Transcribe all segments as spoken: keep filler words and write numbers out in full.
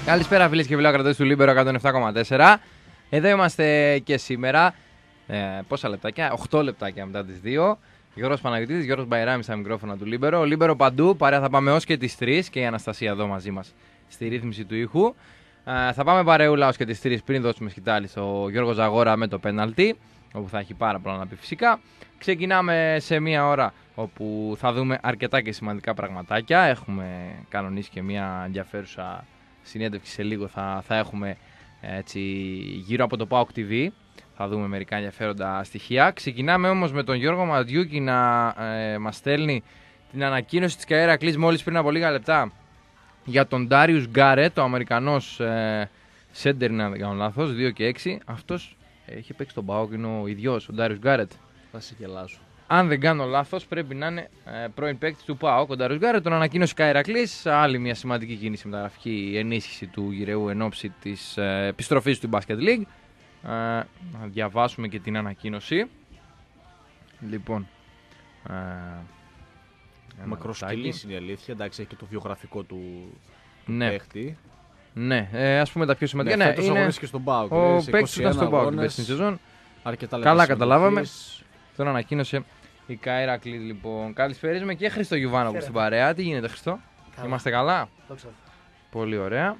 Καλησπέρα φίλες και φίλοι ακροατές του Λίμπερο εκατόν επτά κόμμα τέσσερα. Εδώ είμαστε και σήμερα. Ε, πόσα λεπτάκια, οκτώ λεπτάκια μετά τις δύο. Γιώργος Παναγιωτίδης, Γιώργος Μπαϊράμης στα μικρόφωνα του Λίμπερο. Λίμπερο παντού, παρέα θα πάμε ως και τις τρεις και η Αναστασία εδώ μαζί μας στη ρύθμιση του ήχου. Ε, θα πάμε παρεούλα ως και τις τρεις πριν δώσουμε σκητάλη στο Γιώργο Ζαγόρα με το πέναλτι, όπου θα έχει πάρα πολλά να πει φυσικά. Ξεκινάμε σε μία ώρα όπου θα δούμε αρκετά και σημαντικά πραγματάκια. Έχουμε κανονίσει και μία ενδιαφέρουσα συνέντευξη σε λίγο, θα, θα έχουμε έτσι, γύρω από το ΠΑΟΚ τι βι. Θα δούμε μερικά ενδιαφέροντα στοιχεία. Ξεκινάμε όμως με τον Γιώργο Μαντιούκη να ε, μας στέλνει την ανακοίνωση της ΚΑΕΡΑΚΛΙΣ μόλις πριν από λίγα λεπτά για τον Ντάριους Γκάρετ, το Αμερικανός ε, σέντερ, να δεν κάνω λάθος, δύο και έξι. Αυτός έχει παίξει τον ΠΑΟΚ, είναι ο ίδιος, ο Ντάριους Γκάρετ. Θα σε γελάσω. Αν δεν κάνω λάθος, πρέπει να είναι ε, πρώην παίκτης του ΠΑΟΚ, ο Ντάριους Γκάρετ. Τον ανακοίνωσε η ΚΑΕΡΑΚΛΙΣ. Άλλη μια σημαντική κίνηση μεταγραφική, ενίσχυση του γυραιού εν ώψη της ε, επιστροφής του Basket League. Ε, να διαβάσουμε και την ανακοίνωση. Λοιπόν. Ε, Μακροσκελής είναι η αλήθεια. Εντάξει, έχει και το βιογραφικό του, του ναι. παίχτη. Ναι, ε, ας πούμε τα πιο σημαντικά. Ναι, ναι, φέτος αγωνίστηκε και στον ΠΑΟΚ. Ο παίκτης ήταν στον ΠΑΟΚ την σεζόν. Καλά καταλάβαμε. Τον ανακοίνωσε η ΚΑΕΡΑΚΛΙΣ. Λοιπόν, καλησπέριζουμε και Χρήστο Γιουβάνοβου στην παρέα. Τι γίνεται, Χρήστο? Καλά. Είμαστε καλά? Δόξα. Πολύ ωραία.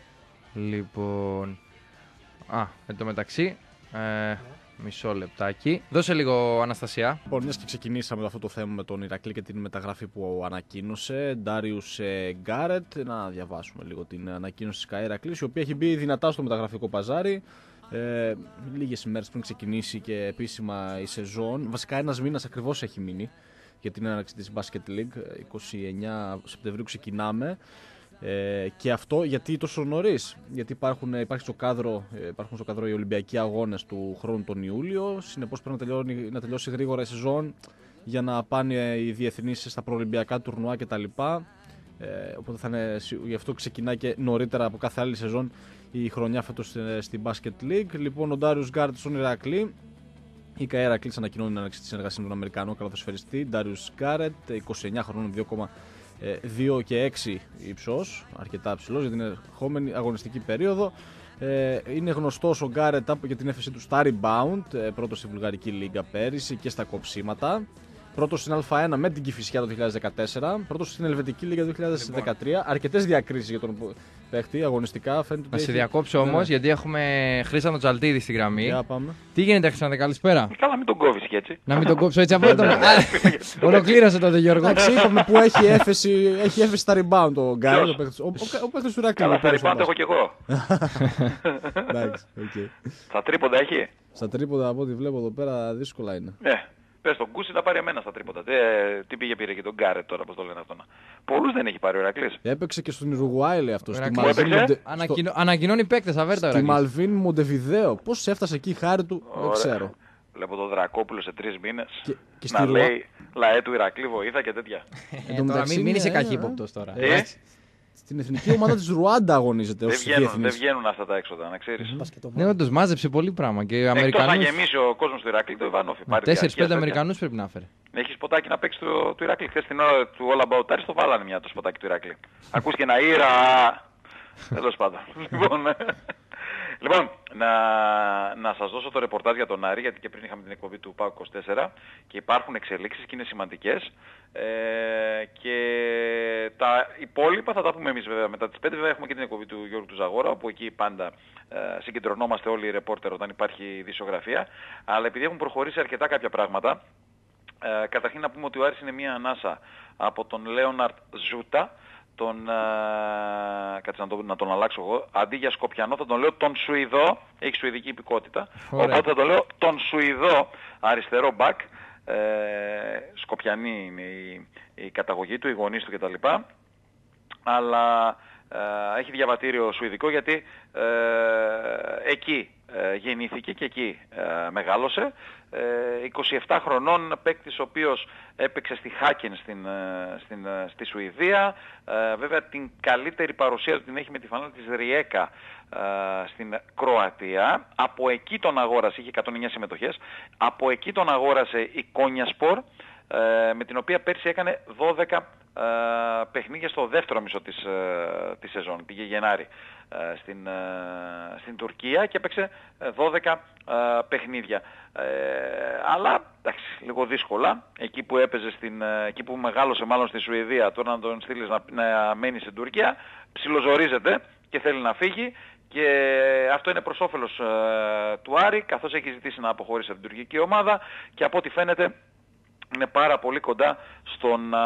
Λοιπόν. Α, εν τω μεταξύ. Ε, ναι. Μισό λεπτάκι. Δώσε λίγο, Αναστασία. Λοιπόν, μιας και ξεκινήσαμε με αυτό το θέμα με τον Ηρακλή και την μεταγραφή που ανακοίνωσε, Ντάριους Γκάρετ, να διαβάσουμε λίγο την ανακοίνωση της ΚΑΕΡΑΚΛΙΣ, η οποία έχει μπει δυνατά στο μεταγραφικό παζάρι. Ε, λίγες ημέρες πριν ξεκινήσει και επίσημα η σεζόν. Βασικά ένας μήνας ακριβώς έχει μείνει για την έναρξη της Basket League. είκοσι εννέα Σεπτεμβρίου ξεκινάμε. Ε, και αυτό γιατί τόσο νωρίς? Γιατί υπάρχουν, υπάρχει στο κάδρο, υπάρχουν στο κάδρο οι Ολυμπιακοί αγώνες του χρόνου τον Ιούλιο. Συνεπώς πρέπει να τελειώσει, να τελειώσει γρήγορα η σεζόν για να πάνε οι διεθνείς στα προολυμπιακά τουρνουά κτλ. Ε, οπότε θα είναι, γι' αυτό ξεκινάει και νωρίτερα από κάθε άλλη σεζόν η χρονιά φέτος στην Basket League. Λοιπόν, ο Ντάριους Γκάρετ στον Ηρακλή. Η ΚΑΕΡΑΚΛΙΣ ανακοινώνει την έναρξη της συνεργασίας με τον Αμερικανό καλαθοσφαιριστή Ντάριους Γκάρετ, είκοσι εννέα χρονών, δύο κόμμα δύο και έξι ύψος, αρκετά ψηλός για την ερχόμενη αγωνιστική περίοδο. Ε, είναι γνωστός ο Γκάρετ για την έφεση του στα rebound, πρώτος στη Βουλγαρική Λίγκα πέρυσι και στα κοψίματα. Πρώτος στην Α1 με την Κηφισιά το δύο χιλιάδες δεκατέσσερα, πρώτος στην Ελβετική Λίγκα το δύο χιλιάδες δεκατρία. Λοιπόν. Αρκετές διακρίσεις για τον παίχτη αγωνιστικά. Φαίνεται να σε έχει... διακόψω όμως, ναι, γιατί έχουμε Χρήστανο Τζαλτίδη στη γραμμή. Για πάμε. Τι γίνεται, Χρήστανο, καλησπέρα? Καλά, μην τον κόβεις και έτσι. Να μην τον κόψω έτσι από τον. Ολοκλήρωσε τότε, Γιώργο. Εντάξει, είπαμε που έχει έφεση, έχει έφεση στα rebound ο Γκάρετ. Ο παίχτης του Ηρακλή. Καλά, στα rebound έχω κι εγώ. Εντάξει, οκ. Στα τρίποντα έχει. Στα τρίποντα από ό,τι βλέπω εδώ πέρα δύσκολα είναι. Ναι. Πες τον Κούση να πάρει εμένα στα τρίποντα. Τι, τι πήγε πήρε και τον Γκάρετ τώρα, πώς το λένε αυτό. Πολλούς δεν έχει πάρει ο Ηρακλής. Έπαιξε και στον Ουρουγουάη, λέει αυτό. Ανακοινώνει παίκτες, αβέρτα. Στη Μαλβίν Μοντεβιδέο. Πώς έφτασε εκεί η χάρη του, δεν ξέρω. Βλέπω τον Δρακόπουλο σε τρεις μήνες και, και να λέει λαέ του Ηρακλή βοήθα και τέτοια. Μην είσαι καχύποπτος τώρα. Στην εθνική ομάδα της Ρουάντα αγωνίζεται. Δεν βγαίνουν, δεν βγαίνουν αυτά τα έξοδα, να ξέρεις. Ναι, όντως μάζεψε πολύ πράγμα. Και οι Αμερικανούς... Εκτός να γεμίσει ο κόσμος του Ηρακλή, το Ιβάνοφ. τέσσερις πέντε Αμερικανούς πρέπει να φέρει. Έχει σποτάκι να παίξει του, του Ηρακλή. Χθες την ώρα του All About Paris το βάλανε μια το σποτάκι του Ηρακλή. Ακούς και ένα ήρα. Τέλος πάντων. Λοιπόν, να, να σας δώσω το ρεπορτάζ για τον Άρη, γιατί και πριν είχαμε την εκπομπή του ΠΑΟΚ είκοσι τέσσερα και υπάρχουν εξελίξεις και είναι σημαντικές. Ε, και τα υπόλοιπα θα τα πούμε εμείς βέβαια μετά τις πέντε. Βέβαια έχουμε και την εκπομπή του Γιώργου του Ζαγόρα, όπου εκεί πάντα ε, συγκεντρωνόμαστε όλοι οι ρεπόρτερ όταν υπάρχει ειδησιογραφία. Αλλά επειδή έχουν προχωρήσει αρκετά κάποια πράγματα, ε, καταρχήν να πούμε ότι ο Άρης είναι μια ανάσα από τον Λέοναρτ Ζούτα. Τον, uh, κάτσε να, το, να τον αλλάξω εγώ, αντί για Σκοπιανό θα τον λέω τον Σουηδό, έχει σουηδική υπηκότητα. Ωραία. Οπότε θα τον λέω τον Σουηδό αριστερό μπακ, ε, Σκοπιανή είναι η, η καταγωγή του, οι γονείς του κτλ. Αλλά ε, έχει διαβατήριο σουηδικό γιατί ε, εκεί ε, γεννήθηκε και εκεί ε, μεγάλωσε. Ε, είκοσι επτά χρονών, παίκτης ο οποίος έπαιξε στη Χάκεν στην, στην, στη Σουηδία. Ε, βέβαια την καλύτερη παρουσία του την έχει με τη φανέλα της Ριέκα ε, στην Κροατία. Από εκεί τον αγόρασε, είχε εκατόν εννέα συμμετοχές. Από εκεί τον αγόρασε η Κόνιασπορ, ε, με την οποία πέρσι έκανε δώδεκα παιχνίδια στο δεύτερο μισό της, ε, της σεζόν. Πήγε Γενάρη ε, στην, ε, στην Τουρκία και έπαιξε δώδεκα ε, παιχνίδια. Ε, αλλά εντάξει, λίγο δύσκολα. Εκεί που έπαιζε στην, ε, εκεί που μεγάλωσε μάλλον στη Σουηδία, τώρα να τον στείλεις να, να μένει στην Τουρκία, ψιλοζορίζεται και θέλει να φύγει. Και αυτό είναι προς όφελος ε, του Άρη, καθώς έχει ζητήσει να αποχωρήσει από την τουρκική ομάδα και από ό,τι φαίνεται είναι πάρα πολύ κοντά στο να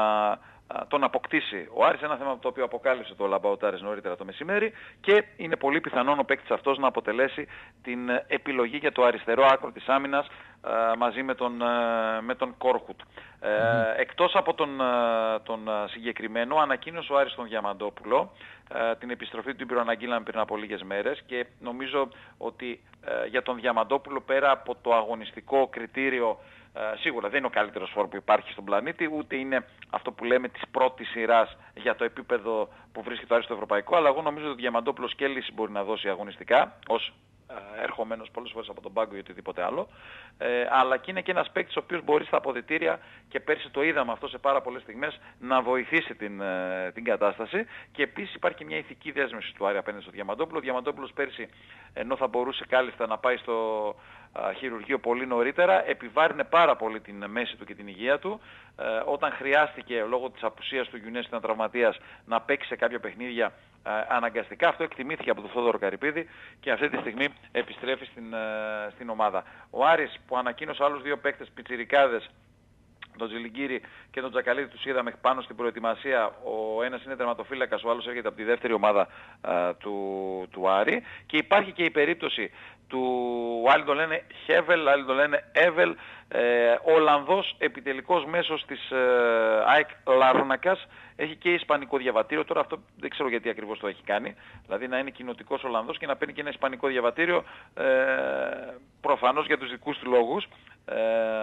τον αποκτήσει ο Άρης, ένα θέμα το οποίο αποκάλυψε το Λαμπαουτάρης νωρίτερα το μεσημέρι, και είναι πολύ πιθανόν ο παίκτης αυτός να αποτελέσει την επιλογή για το αριστερό άκρο της άμυνας ε, μαζί με τον, ε, με τον Κόρχουτ. Ε, mm. Εκτός από τον, τον συγκεκριμένο, ανακοίνωσε ο Άρης τον Διαμαντόπουλο, ε, την επιστροφή του την προαναγγείλαμε πριν από λίγες μέρες, και νομίζω ότι ε, για τον Διαμαντόπουλο, πέρα από το αγωνιστικό κριτήριο, Uh, σίγουρα δεν είναι ο καλύτερος φόρ που υπάρχει στον πλανήτη, ούτε είναι αυτό που λέμε της πρώτης σειράς για το επίπεδο που βρίσκεται το Άρης στο ευρωπαϊκό, αλλά εγώ νομίζω ότι ο Διαμαντόπουλος και λύση μπορεί να δώσει αγωνιστικά, ως uh, ερχομένος πολλές φορές από τον πάγκο ή οτιδήποτε άλλο, uh, αλλά και είναι και ένας παίκτης ο οποίος μπορεί στα αποδυτήρια, και πέρσι το είδαμε αυτό σε πάρα πολλές στιγμές, να βοηθήσει την, uh, την κατάσταση. Και επίσης υπάρχει και μια ηθική δέσμευση του Άρη απέναντι στον Διαμαντόπουλο. Ο Διαμαντόπουλος πέρσι, ενώ θα μπορούσε κάλλιστα να πάει στο χειρουργείο πολύ νωρίτερα, επιβάρυνε πάρα πολύ την μέση του και την υγεία του. Ε, όταν χρειάστηκε λόγω της απουσίας του Γιουνές, ήταν τραυματίας, να παίξει σε κάποια παιχνίδια ε, αναγκαστικά. Αυτό εκτιμήθηκε από τον Θόδωρο Καρυπίδη και αυτή τη στιγμή επιστρέφει στην, ε, στην ομάδα. Ο Άρης, που ανακοίνωσε άλλους δύο παίκτες πιτσιρικάδες, τον Τζιλιγκίρι και τον Τζακαλίδη, τους είδαμε πάνω στην προετοιμασία. Ο ένας είναι τερματοφύλακας, ο άλλος έρχεται από τη δεύτερη ομάδα α, του, του Άρη. Και υπάρχει και η περίπτωση του, άλλοι το λένε Χέβελ, άλλοι το λένε Εύελ, ε, Ολλανδός επιτελικός μέσος της ε, ΑΕΚ Λάρνακας, έχει και ισπανικό διαβατήριο. Τώρα αυτό δεν ξέρω γιατί ακριβώς το έχει κάνει, δηλαδή να είναι κοινοτικός Ολλανδός και να παίρνει και ένα ισπανικό διαβατήριο, ε, προφανώς για τους δικούς του λόγους. Ε,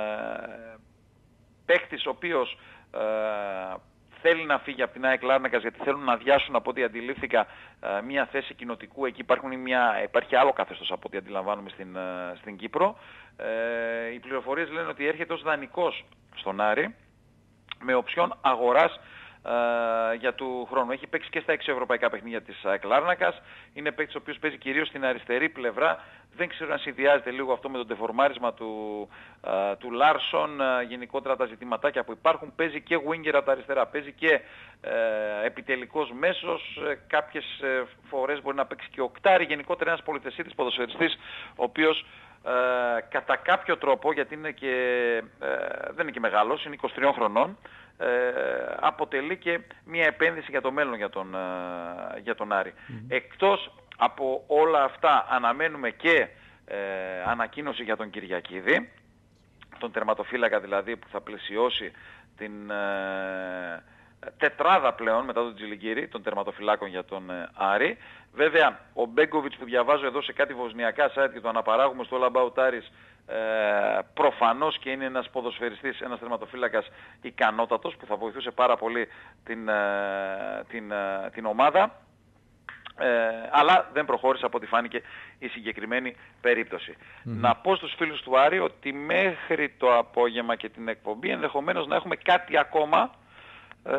παίκτης ο οποίος ε, θέλει να φύγει από την ΑΕΚ Λάρνακας, γιατί θέλουν να αδειάσουν, από ό,τι αντιλήφθηκα, ε, μια θέση κοινοτικού. Εκεί υπάρχουν μια, υπάρχει άλλο καθεστώς από ό,τι αντιλαμβάνουμε στην, ε, στην Κύπρο. Ε, οι πληροφορίες λένε ότι έρχεται ως δανεικός στον Άρη με οψιόν αγοράς Uh, για του χρόνου. Έχει παίξει και στα έξι ευρωπαϊκά παιχνίδια της ΑΕΚ Λάρνακας. Είναι παίκτης ο οποίος παίζει κυρίως στην αριστερή πλευρά. Δεν ξέρω αν συνδυάζεται λίγο αυτό με το τεφορμάρισμα του, uh, του Λάρσον, uh, γενικότερα τα ζητηματάκια που υπάρχουν. Παίζει και winger από τα αριστερά, παίζει και uh, επιτελικός μέσος, uh, κάποιες uh, φορές μπορεί να παίξει και οκτάρι. Γενικότερα ένας πολυθεσίτης ποδοσφαιριστής, ο οποίος uh, κατά κάποιο τρόπο, γιατί είναι και, uh, δεν είναι και μεγάλος, είναι είκοσι τριών χρονών, Ε, αποτελεί και μια επένδυση για το μέλλον για τον, ε, για τον Άρη. Mm-hmm. Εκτός από όλα αυτά αναμένουμε και ε, ανακοίνωση για τον Κυριακίδη, τον τερματοφύλακα δηλαδή που θα πλαισιώσει την ε, τετράδα πλέον μετά τον Τζιλιγκίρι των τερματοφυλάκων για τον ε, Άρη. Βέβαια ο Μπέγκοβιτς, που διαβάζω εδώ σε κάτι βοσνιακά site και το αναπαράγουμε στο All About Aris, Ε, προφανώς και είναι ένας ποδοσφαιριστής, ένας τερματοφύλακας ικανότατος, που θα βοηθούσε πάρα πολύ την, ε, την, ε, την ομάδα, ε, αλλά δεν προχώρησε από ό,τι φάνηκε η συγκεκριμένη περίπτωση. Mm-hmm. Να πω στους φίλους του Άρη ότι μέχρι το απόγευμα και την εκπομπή ενδεχομένως να έχουμε κάτι ακόμα ε,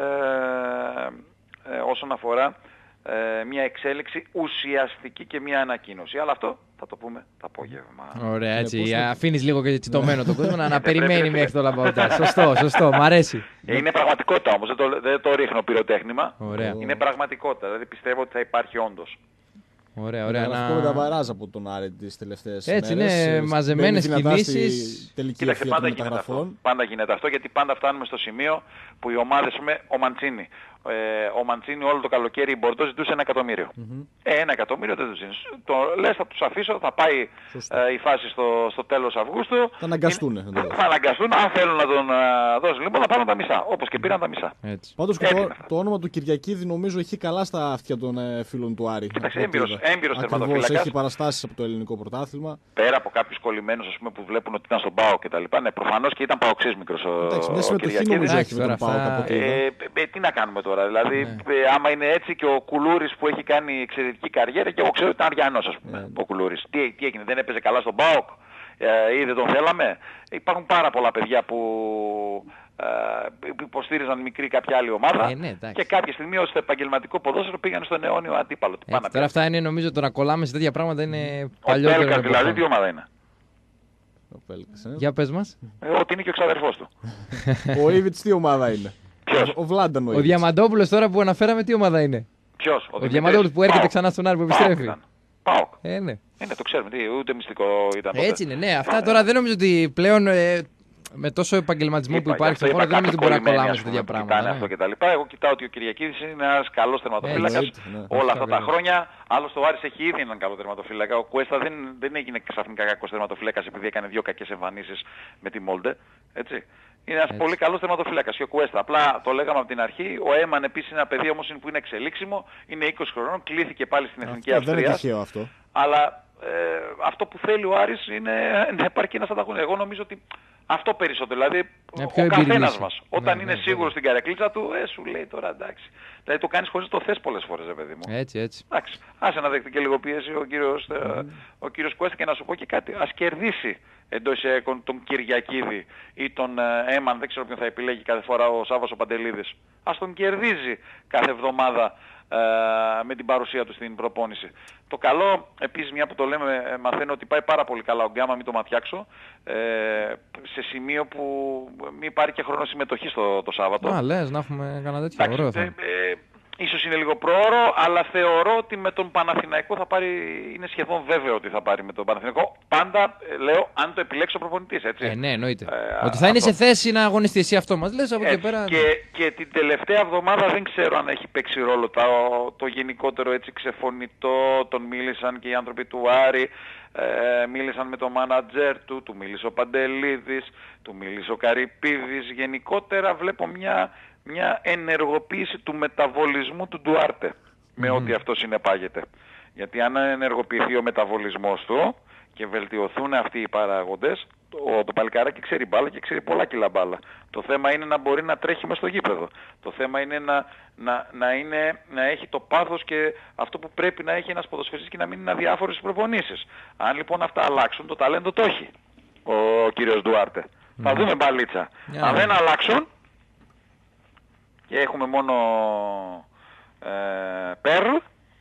ε, όσον αφορά ε, μια εξέλιξη ουσιαστική και μια ανακοίνωση, αλλά αυτό θα το πούμε το απόγευμα. Ωραία, έτσι. Αφήνεις λίγο και τσιτωμένο τον κόσμο να, να περιμένει μέχρι το Λαμπαουτάρι. Σωστό, σωστό. Μ' αρέσει. Είναι πραγματικότητα όμως. Δεν το, δεν το ρίχνω πυροτέχνημα. Ωραία. Είναι πραγματικότητα. Δηλαδή πιστεύω ότι θα υπάρχει όντως. Ωραία, ωραία. Να πούμε τα βαράζ από τον Άρη τις τελευταίες μέρες. Έτσι είναι, μαζεμένες κινήσεις. Κοίταξε, πάντα γίνεται αυτό. Πάντα γίνεται αυτό, γιατί πάντα φτάνουμε στο σημείο που οι ομάδες, με ο Μαντσίνη. Ε, ο Μαντσίνη όλο το καλοκαίρι η Μπορντό ζητούσε ένα εκατομμύριο. Mm-hmm. Ε, ένα εκατομμύριο δεν τους δίνεις. Το λες, θα τους αφήσω, θα πάει ε, η φάση στο, στο τέλος Αυγούστου. Θα αναγκαστούν. Είναι, θα αναγκαστούν, αν θέλουν να τον ε, δώσουν λοιπόν, θα πάρουν τα μισά. Όπως και πήραν τα μισά. Πάντως το, το όνομα του Κυριακίδη νομίζω έχει καλά στα αυτιά των ε, φίλων του Άρη. Κοίταξε, έμπειρος, έμπειρος τερματοφύλακας. Έχει παραστάσεις από το ελληνικό πρωτάθλημα. Πέρα από κάποιους κολλημένους, ας πούμε, που βλέπουν ότι ήταν στον ΠΑΟΚ και τα λοιπά. Ναι, προφανώς και ήταν παοξής μικρός ο, μια συμμετοχή νομίζω έχει με τον ΠΑΟΚ. Τι να κάνουμε τώρα, δηλαδή, ναι. ε, άμα είναι έτσι, και ο Κουλούρης που έχει κάνει εξαιρετική καριέρα, και εγώ ξέρω ότι ήταν Αριανός, ας πούμε, ναι. ο Κουλούρης. Τι, τι έγινε, δεν έπαιζε καλά στον ΠΑΟΚ ε, ή δεν τον θέλαμε. Υπάρχουν πάρα πολλά παιδιά που ε, υποστήριζαν μικρή κάποια άλλη ομάδα ε, ναι, και κάποια στιγμή ως το επαγγελματικό ποδόσφαιρο πήγαν στον αιώνιο αντίπαλο. Έτσι, τώρα αυτά είναι, νομίζω, το να κολλάμε σε τέτοια πράγματα είναι παλιότερο. Ο Πέλκας δηλαδή τι ομάδα είναι? Ο Πέλκας, ε. Για πες μας. Ε, ότι είναι και ο ξαδερφός του. Ο Ήβιτς τι ομάδα είναι? Ποιος? Ο Βλάνταν ο Ο Διαμαντόπουλος τώρα που αναφέραμε τι ομάδα είναι? Ποιος? Ο, ο Διαμαντόπουλος που έρχεται Πάοκ. ξανά στον Άρη που επιστρέφει. Πάοκ. Ε, ναι. Ε, ναι, το ξέρουμε, τι, ούτε μυστικό ήταν τότε. Έτσι είναι, ναι. Αυτά τώρα δεν νομίζω ότι πλέον ε, με τόσο επαγγελματισμό Είπα, που υπάρχει στον είπα, χώρο δεν νομίζω ότι μπορεί να κολλάμε σε πούμε, τέτοια που πράγματα. κοιτάνε Ναι. αυτό και τα λοιπά. Εγώ κοιτάω ότι ο Κυριακίδης είναι ένας καλός τερματοφύλακας Ε, ναι, όλα αυτό αυτά τα βέβαια. χρόνια. Άλλωστε ο Άρης έχει ήδη έναν καλό τερματοφύλακα. Ο Κουέστα δεν, δεν έγινε ξαφνικά κακός τερματοφύλακας επειδή έκανε δύο κακές εμφανίσεις με τη Μόλντε. Έτσι. Είναι ένας πολύ καλός τερματοφύλακας και ο Κουέστα. Απλά το λέγαμε από την αρχή. Ο Έμαν επίσης είναι ένα παιδί όμως που είναι εξελίξιμο. Είναι είκοσι χρονών. Κλήθηκε πάλι στην Εθνική Αυτό δεν είναι Αυστρία. τυχαίο αυτό. Αλλά ε, αυτό που θέλει ο Άρης είναι να υπάρχει ένας ανταγωνισμός. Εγώ νομίζω ότι αυτό περισσότερο. Δηλαδή Μια ο πιο εμπειρή καθένας λύση. μας όταν Ναι, είναι ναι, σίγουρος βέβαια. στην καρεκλίτσα του, ε, σου λέει τώρα εντάξει. Δηλαδή το κάνεις χωρίς το θες πολλές φορές, ρε παιδί μου. Έτσι, έτσι. Εντάξει, άσε να δεχτεί και λίγο πίεση ο κύριος, mm. ο κύριος Κουέστα και να σου πω και κάτι. Ας κερδίσει εντός εισαγωγικών τον Κυριακίδη ή τον ε, Έμαν, δεν ξέρω ποιον θα επιλέγει κάθε φορά ο Σάββας ο Παντελίδης. Ας τον κερδίζει κάθε εβδομάδα ε, με την παρουσία του στην προπόνηση. Το καλό, επίσης μια που το λέμε, ε, μαθαίνω ότι πάει πάρα πολύ καλά ο Γκάμα, μην το ματιάξω, ε, σε σημείο που μην πάρει και χρόνο συμμετοχή το, το Σάββατο. Α, λες να έχουμε κανένα τέτοιο. Εντάξει, Ωραίο θα ε, είναι. ε, ίσως είναι λίγο προώρο, αλλά θεωρώ ότι με τον Παναθηναϊκό θα πάρει, είναι σχεδόν βέβαιο ότι θα πάρει με τον Παναθηναϊκό. Πάντα ε, λέω αν το επιλέξει ο προπονητής, έτσι. Ε, ναι, εννοείται. Ε, ότι θα είναι αυτό. σε θέση να αγωνιστεί εσύ αυτό μας λες από εκεί Έτσι. πέρα. Και, και την τελευταία εβδομάδα δεν ξέρω αν έχει παίξει ρόλο το, το γενικότερο έτσι ξεφωνητό, τον μίλησαν και οι άνθρωποι του Άρη, ε, μίλησαν με τον μάνατζερ του, του μίλησε ο Παντελίδης, του μίλησε ο Καρυπίδης. Γενικότερα βλέπω μια, μια ενεργοποίηση του μεταβολισμού του Ντουάρτε, με Mm. ό,τι αυτό συνεπάγεται. Γιατί αν ενεργοποιηθεί ο μεταβολισμός του και βελτιωθούν αυτοί οι παράγοντες, το, το παλικάράκι ξέρει μπάλα και ξέρει πολλά κιλά μπάλα. Το θέμα είναι να μπορεί να τρέχει μες στο γήπεδο. Το θέμα είναι να, να, να, είναι, να έχει το πάθος και αυτό που πρέπει να έχει ένας ποδοσφαιριστής και να μην είναι αδιάφορος στις προπονήσεις. Αν λοιπόν αυτά αλλάξουν, το ταλέντο το έχει ο κύριος Ντουάρτε. Mm. Θα δούμε μπαλίτσα. Yeah. Αν δεν αλλάξουν και έχουμε μόνο ε, Περλ,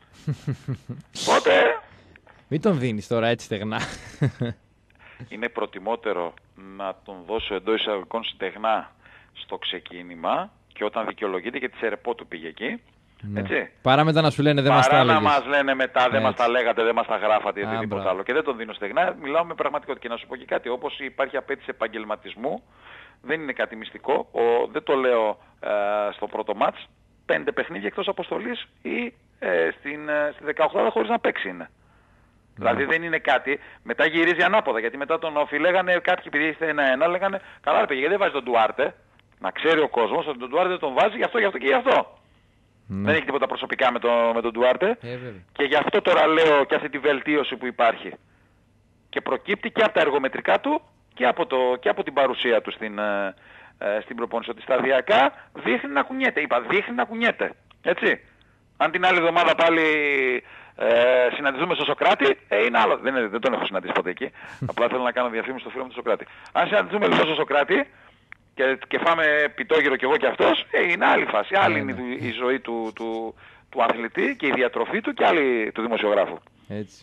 τότε Μην τον δίνεις τώρα έτσι στεγνά. είναι προτιμότερο να τον δώσω εντός εισαγωγικών στεγνά στο ξεκίνημα και όταν δικαιολογείται και τη Σερεπό του πήγε εκεί. Ναι. Έτσι. Παρά μετά να σου λένε δεν μας τα Παρά να έλεγες. μας λένε μετά δεν μας Έτσι. τα λέγατε, δεν μας τα γράφατε ή Α, οτιδήποτε μπράβο. άλλο. Και δεν τον δίνω στεγνά, μιλάω με πραγματικότητα. Και να σου πω και κάτι, όπως υπάρχει απέτηση επαγγελματισμού, δεν είναι κάτι μυστικό. Ο, δεν το λέω ε, στο πρώτο μάτς, πέντε παιχνίδια εκτός αποστολής ή ε, στην, ε, στη δεκαοκτάδα χωρίς να παίξει είναι. Δηλαδή δεν είναι κάτι, μετά γυρίζει ανάποδα, γιατί μετά τον Όφη λέγανε κάποιοι επειδή είστε ένα-ένα, λέγανε καλά ρε παιδιά, γιατί δεν βάζει τον Ντουάρτε, να ξέρει ο κόσμος ότι τον Ντουάρτε τον βάζει γι' αυτό, γι' αυτό και γι' αυτό. Ναι. Δεν έχει τίποτα προσωπικά με, το, με τον Ντουάρτε Ε, βέβαια. και γι' αυτό τώρα λέω και αυτή τη βελτίωση που υπάρχει. Και προκύπτει και από τα εργομετρικά του και από, το, και από την παρουσία του στην, ε, ε, στην προπόνηση, ότι σταδιακά δείχνει να κουνιέται. Είπα, δείχνει να κουνιέται. Έτσι. Αν την άλλη εβδομάδα πάλι ε, συναντηθούμε στο Σοκράτη, ε, είναι άλλο. Δεν, είναι, δεν τον έχω συναντήσει ποτέ εκεί. Απλά θέλω να κάνω διαφήμιση στο φίλο μου του Σοκράτη. Αν συναντηθούμε λοιπόν στο Σοκράτη και, και φάμε πιτόγυρο κι εγώ κι αυτός, ε, είναι άλλη φάση. Άλλη είναι η, η ζωή του, του, του αθλητή και η διατροφή του και άλλη του δημοσιογράφου. Έτσι.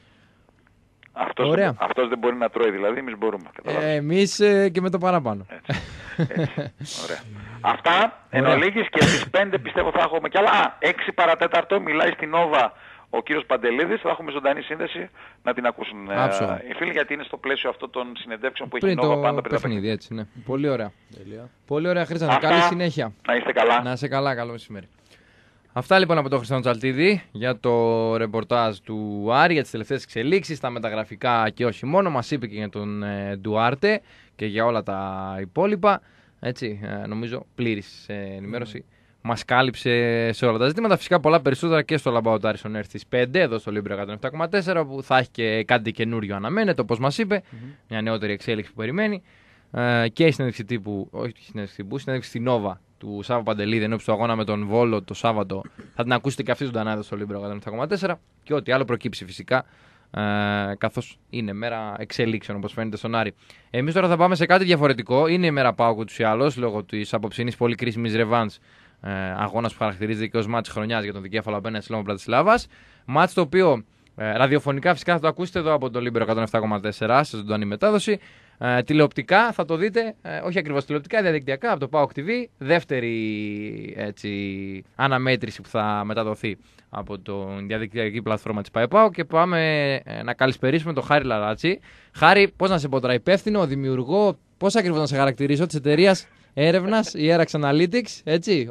Αυτός, Ωραία. δεν, αυτός δεν μπορεί να τρώει, δηλαδή εμείς μπορούμε. Ε, εμείς ε, και με το παραπάνω. Έτσι. Έτσι. Ωραία. Αυτά εν ολίγης και στις πέντε πιστεύω θα έχουμε κι άλλα. Α, έξι παρατέταρτο μιλάει στην Νόβα ο κύριος Παντελίδης, θα έχουμε ζωντανή σύνδεση να την ακούσουν ε, Άψογα. οι φίλοι, γιατί είναι στο πλαίσιο αυτό των συνεντεύξεων που έχει η Πριν Νόβα το πάντα πριν τα παιχνίδι, έτσι, ναι. Πολύ ωραία. Τέλεια. Πολύ ωραία, Χρήστο. Αυτά. Καλή συνέχεια. Να είστε καλά. Να είσαι καλά, καλό μεσημέρι. Αυτά λοιπόν από τον Χριστιανό Τσαλτίδη για το ρεπορτάζ του Άρη, για τις τελευταίες εξελίξεις, τα μεταγραφικά και όχι μόνο. Μας είπε και για τον ε, Ντουάρτε και για όλα τα υπόλοιπα. Έτσι, ε, νομίζω πλήρης ε, ενημέρωση. Μας κάλυψε σε όλα τα ζητήματα. Φυσικά πολλά περισσότερα και στο Labout Aris on Air στις πέντε, εδώ στο Libero εκατόν επτά κόμμα τέσσερα, που θα έχει και κάτι καινούριο αναμένεται, όπως μας είπε. Mm-hmm. Μια νεότερη εξέλιξη που περιμένει. Ε, και η συνέντευξη τύπου, όχι η συνέντευξη τύπου, η συνέντευξη στη Νόβα του Σάββα Παντελίδη ενώπιση του αγώνα με τον Βόλο το Σάββατο. Θα την ακούσετε και αυτή του Ντανάδε στο Libero εκατόν επτά κόμμα τέσσερα και ό,τι άλλο προκύψει φυσικά Ε, καθώς είναι μέρα εξελίξεων, όπως φαίνεται στον Άρη. Εμείς τώρα θα πάμε σε κάτι διαφορετικό. Είναι η μέρα ΠΑΟΚ ούτως ή άλλως, λόγω της απόψινής πολύ κρίσιμης ρεβάνς, ε, αγώνας που χαρακτηρίζεται και ως μάτς χρονιάς για τον δικέφαλο απέναντι στη Λόγο Μπρατισλάβας. Μάτς το οποίο ε, ραδιοφωνικά φυσικά θα το ακούσετε εδώ από το Λίμπερο εκατόν επτά κόμμα τέσσερα σε ζωντανή μετάδοση. Ε, τηλεοπτικά θα το δείτε, ε, όχι ακριβώς τηλεοπτικά, διαδικτυακά από το ΠΑΟΚ τι βι. Δεύτερη έτσι, αναμέτρηση που θα μεταδοθεί από τη διαδικτυακή πλατφόρμα της ΠΑΕΠΑΟ. Και πάμε ε, να καλησπερίσουμε τον Χάρη Λαράτσι. Χάρη, πώς να σε πω τώρα, υπεύθυνο, δημιουργό, πώς ακριβώς να σε χαρακτηρίσω, της εταιρείας έρευνας, η Erax Analytics, έτσι.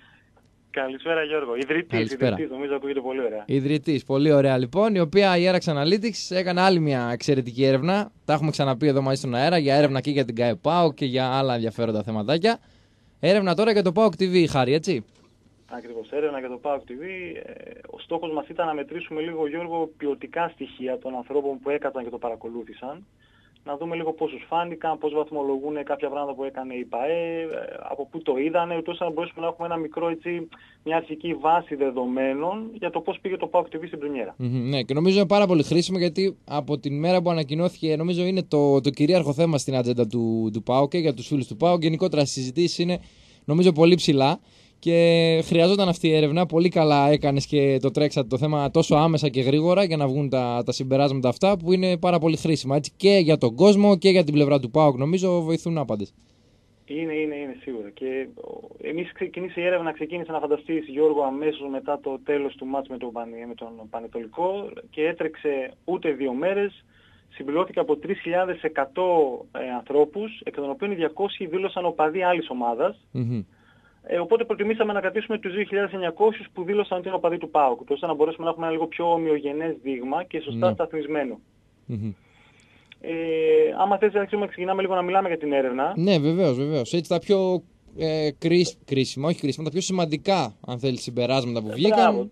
Καλησπέρα Γιώργο. Ιδρυτής, ιδρυτής, νομίζω ακούγεται πολύ ωραία. Ιδρυτής, πολύ ωραία λοιπόν, η οποία η Erax Analytics έκανε άλλη μια εξαιρετική έρευνα. Τα έχουμε ξαναπεί εδώ μαζί στον αέρα για έρευνα και για την ΚΑΕΠΑΟ και για άλλα ενδιαφέροντα θεματάκια. Έρευνα τώρα για το ΠΑΟΚ τι βι, Χάρη, έτσι. Ακριβώς, έρευνα για το ΠΑΟΚ τι βι. Ο στόχος μας ήταν να μετρήσουμε λίγο, Γιώργο, ποιοτικά στοιχεία των ανθρώπων που έκατσαν και το παρακολούθησαν. Να δούμε λίγο πώς τους φάνηκαν, πώς βαθμολογούν κάποια πράγματα που έκανε η ΠΑΕ, από πού το είδανε, ούτως να μπορέσουμε να έχουμε ένα μικρό, έτσι, μια αρχική βάση δεδομένων για το πώς πήγε το ΠΑΟΚ τι βι στην πρεμιέρα. Mm-hmm, ναι, και νομίζω είναι πάρα πολύ χρήσιμο γιατί από την μέρα που ανακοινώθηκε, νομίζω είναι το, το κυρίαρχο θέμα στην ατζέντα του, του ΠΑΟΚ και για τους φίλους του ΠΑΟΚ. Γενικότερα στις συζητήσεις είναι, νομίζω, πολύ ψηλά. Και χρειαζόταν αυτή η έρευνα. Πολύ καλά έκανες και το τρέξατε το θέμα τόσο άμεσα και γρήγορα για να βγουν τα, τα συμπεράσματα αυτά που είναι πάρα πολύ χρήσιμα. Έτσι, και για τον κόσμο και για την πλευρά του ΠΑΟΚ, νομίζω, βοηθούν άπαντες. Είναι, είναι, είναι σίγουρα. Και εμείς ξεκίνησε η έρευνα, ξεκίνησε να φανταστείς, Γιώργο, αμέσως μετά το τέλος του μάτς με τον, με τον Πανετολικό και έτρεξε ούτε δύο μέρες. Συμπληρώθηκε από τρεις χιλιάδες εκατό ε, ανθρώπους, εκ των οποίων οι διακόσιοι δήλωσαν οπαδοί άλλης ομάδας. Mm-hmm. Ε, οπότε προτιμήσαμε να κρατήσουμε τους δύο χιλιάδες εννιακόσιους που δήλωσαν ότι είναι οπαδοί του ΠΑΟΚ, ώστε να μπορέσουμε να έχουμε ένα λίγο πιο ομοιογενές δείγμα και σωστά mm. σταθμισμένο. Mm-hmm. Ε, άμα θες να ξεκινάμε λίγο να μιλάμε για την έρευνα. Ναι, βεβαίως, βεβαίως. Έτσι τα πιο ε, κρίσ, κρίσιμα, όχι κρίσιμα, τα πιο σημαντικά, αν θέλεις, συμπεράσματα που βγήκαν. Μπράβο,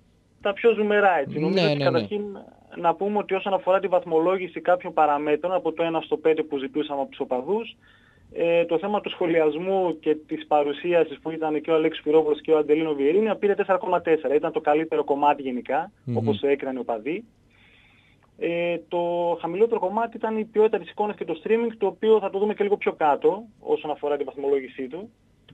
τα πιο ζουμερά, έτσι. Νομίζω ναι, ότι ναι, καταρχήν ναι. να πούμε ότι όσον αφορά τη βαθμολόγηση κάποιων παραμέτρων από το ένα στο πέντε που ζητούσαμε από τους οπαδούς, Ε, το θέμα του σχολιασμού και της παρουσίασης που ήταν και ο Αλέξης Πυρόπουλος και ο Αντελίνο Βιερίνια πήρε τέσσερα κόμμα τέσσερα. Ήταν το καλύτερο κομμάτι γενικά, mm-hmm. όπως το έκριναν οι οπαδοί. Ε, το χαμηλότερο κομμάτι ήταν η ποιότητα της εικόνας και το streaming, το οποίο θα το δούμε και λίγο πιο κάτω όσον αφορά τη βαθμολόγησή του.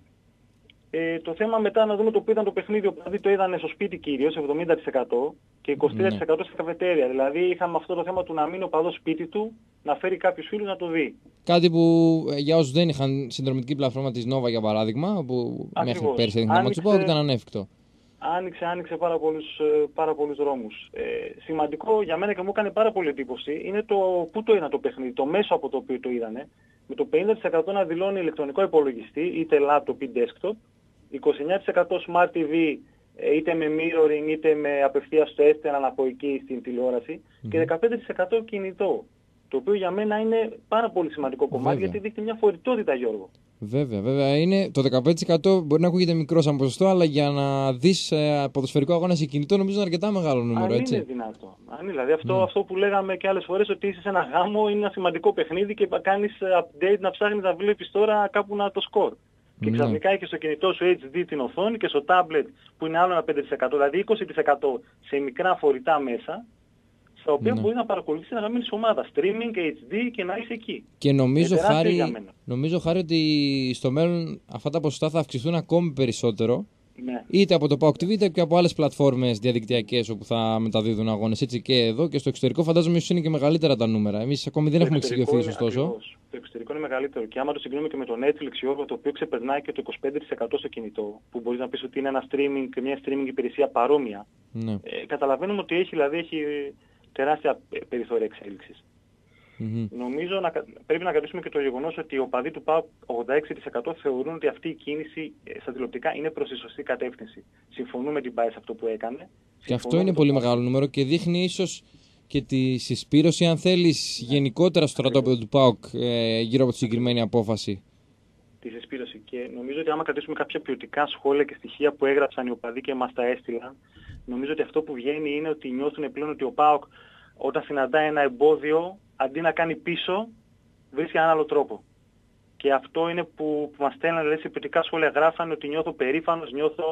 Ε, το θέμα μετά να δούμε το που ήταν το παιχνίδι, δηλαδή το είδανε στο σπίτι κυρίως, εβδομήντα τοις εκατό και είκοσι τρία τοις εκατό mm. στην καφετέρια. Δηλαδή είχαμε αυτό το θέμα του να μείνει ο παδός σπίτι του, να φέρει κάποιους φίλους να το δει. Κάτι που για όσους δεν είχαν συνδρομητική πλατφόρμα της Nova για παράδειγμα, που Ακριβώς. μέχρι πέρσι έδειχνε να τσουπάω και ήταν ανέφικτο. Άνοιξε, άνοιξε πάρα πολλούς, πάρα πολλούς δρόμους. Ε, σημαντικό για μένα και μου έκανε πάρα πολύ εντύπωση είναι το πού το είδαν το παιχνίδι, το μέσο από το οποίο το είδανε. Με το πενήντα τοις εκατό να δηλώνει ηλεκτρονικό υπολογιστή, είτε laptop ή desktop, είκοσι εννέα τοις εκατό Smart τι βι, είτε με mirroring είτε με απευθείας στο έστεναν από εκεί στην τηλεόραση mm-hmm. και δεκαπέντε τοις εκατό κινητό. Το οποίο για μένα είναι πάρα πολύ σημαντικό κομμάτι βέβαια. Γιατί δείχνει μια φορητότητα, Γιώργο. Βέβαια, βέβαια. Είναι, το δεκαπέντε τοις εκατό μπορεί να ακούγεται μικρό σαν ποσοστό, αλλά για να δεις ε, ποδοσφαιρικό αγώνα σε κινητό νομίζω είναι αρκετά μεγάλο νούμερο. Αν έτσι. είναι δυνατό. Αν είναι, δηλαδή αυτό, mm. αυτό που λέγαμε και άλλες φορές ότι είσαι σε ένα γάμο είναι ένα σημαντικό παιχνίδι και κάνεις update να ψάχνεις να βλέπεις τώρα κάπου να το σκορ. Και ξαφνικά έχεις στο κινητό σου έιτς ντι την οθόνη και στο tablet που είναι άλλο ένα πέντε τοις εκατό, δηλαδή είκοσι τοις εκατό σε μικρά φορητά μέσα, στα οποία ναι. μπορεί να παρακολουθήσει να μείνει ομάδα, streaming και έιτς ντι και να είσαι εκεί. Και νομίζω, ε, χάρη, νομίζω χάρη ότι στο μέλλον αυτά τα ποσοστά θα αυξηθούν ακόμη περισσότερο. Ναι. Είτε από το ΠΑΟΚ τι βι είτε και από άλλες πλατφόρμες διαδικτυακές όπου θα μεταδίδουν αγώνες. Έτσι και εδώ και στο εξωτερικό φαντάζομαι ίσως είναι και μεγαλύτερα τα νούμερα. Εμείς ακόμη δεν το έχουμε εξοικειωθεί ωστόσο. Ακριβώς. Το εξωτερικό είναι μεγαλύτερο. Και άμα το συγκρίνουμε και με το Netflix, Γιώργο, το οποίο ξεπερνάει και το είκοσι πέντε τοις εκατό στο κινητό, που μπορείς να πεις ότι είναι ένα streaming, μια streaming υπηρεσία παρόμοια. Ναι. Ε, καταλαβαίνουμε ότι έχει, δηλαδή, έχει τεράστια περιθώρια εξέλιξης. Mm-hmm. Νομίζω να, πρέπει να κρατήσουμε και το γεγονός ότι οι οπαδοί του ΠΑΟΚ ογδόντα έξι τοις εκατό θεωρούν ότι αυτή η κίνηση στα τηλεοπτικά είναι προς τη σωστή κατεύθυνση. Συμφωνούμε με την ΠΑΕ σε αυτό που έκανε. Και αυτό είναι πολύ μεγάλο νούμερο και δείχνει ίσως και τη συσπήρωση, αν θέλεις, ναι. γενικότερα στο στρατόπεδο του ΠΑΟΚ ε, γύρω από τη συγκεκριμένη απόφαση. Τη συσπήρωση. Και νομίζω ότι άμα κρατήσουμε κάποια ποιοτικά σχόλια και στοιχεία που έγραψαν οι οπαδοί και μας τα έστειλαν, νομίζω ότι αυτό που βγαίνει είναι ότι νιώθουν πλέον ότι ο ΠΑΟΚ όταν συναντάει ένα εμπόδιο, αντί να κάνει πίσω, βρίσκει έναν άλλο τρόπο. Και αυτό είναι που, που μας στέλνανε, δηλαδή, σε ποιοτικά σχόλια γράφανε ότι νιώθω περήφανος, νιώθω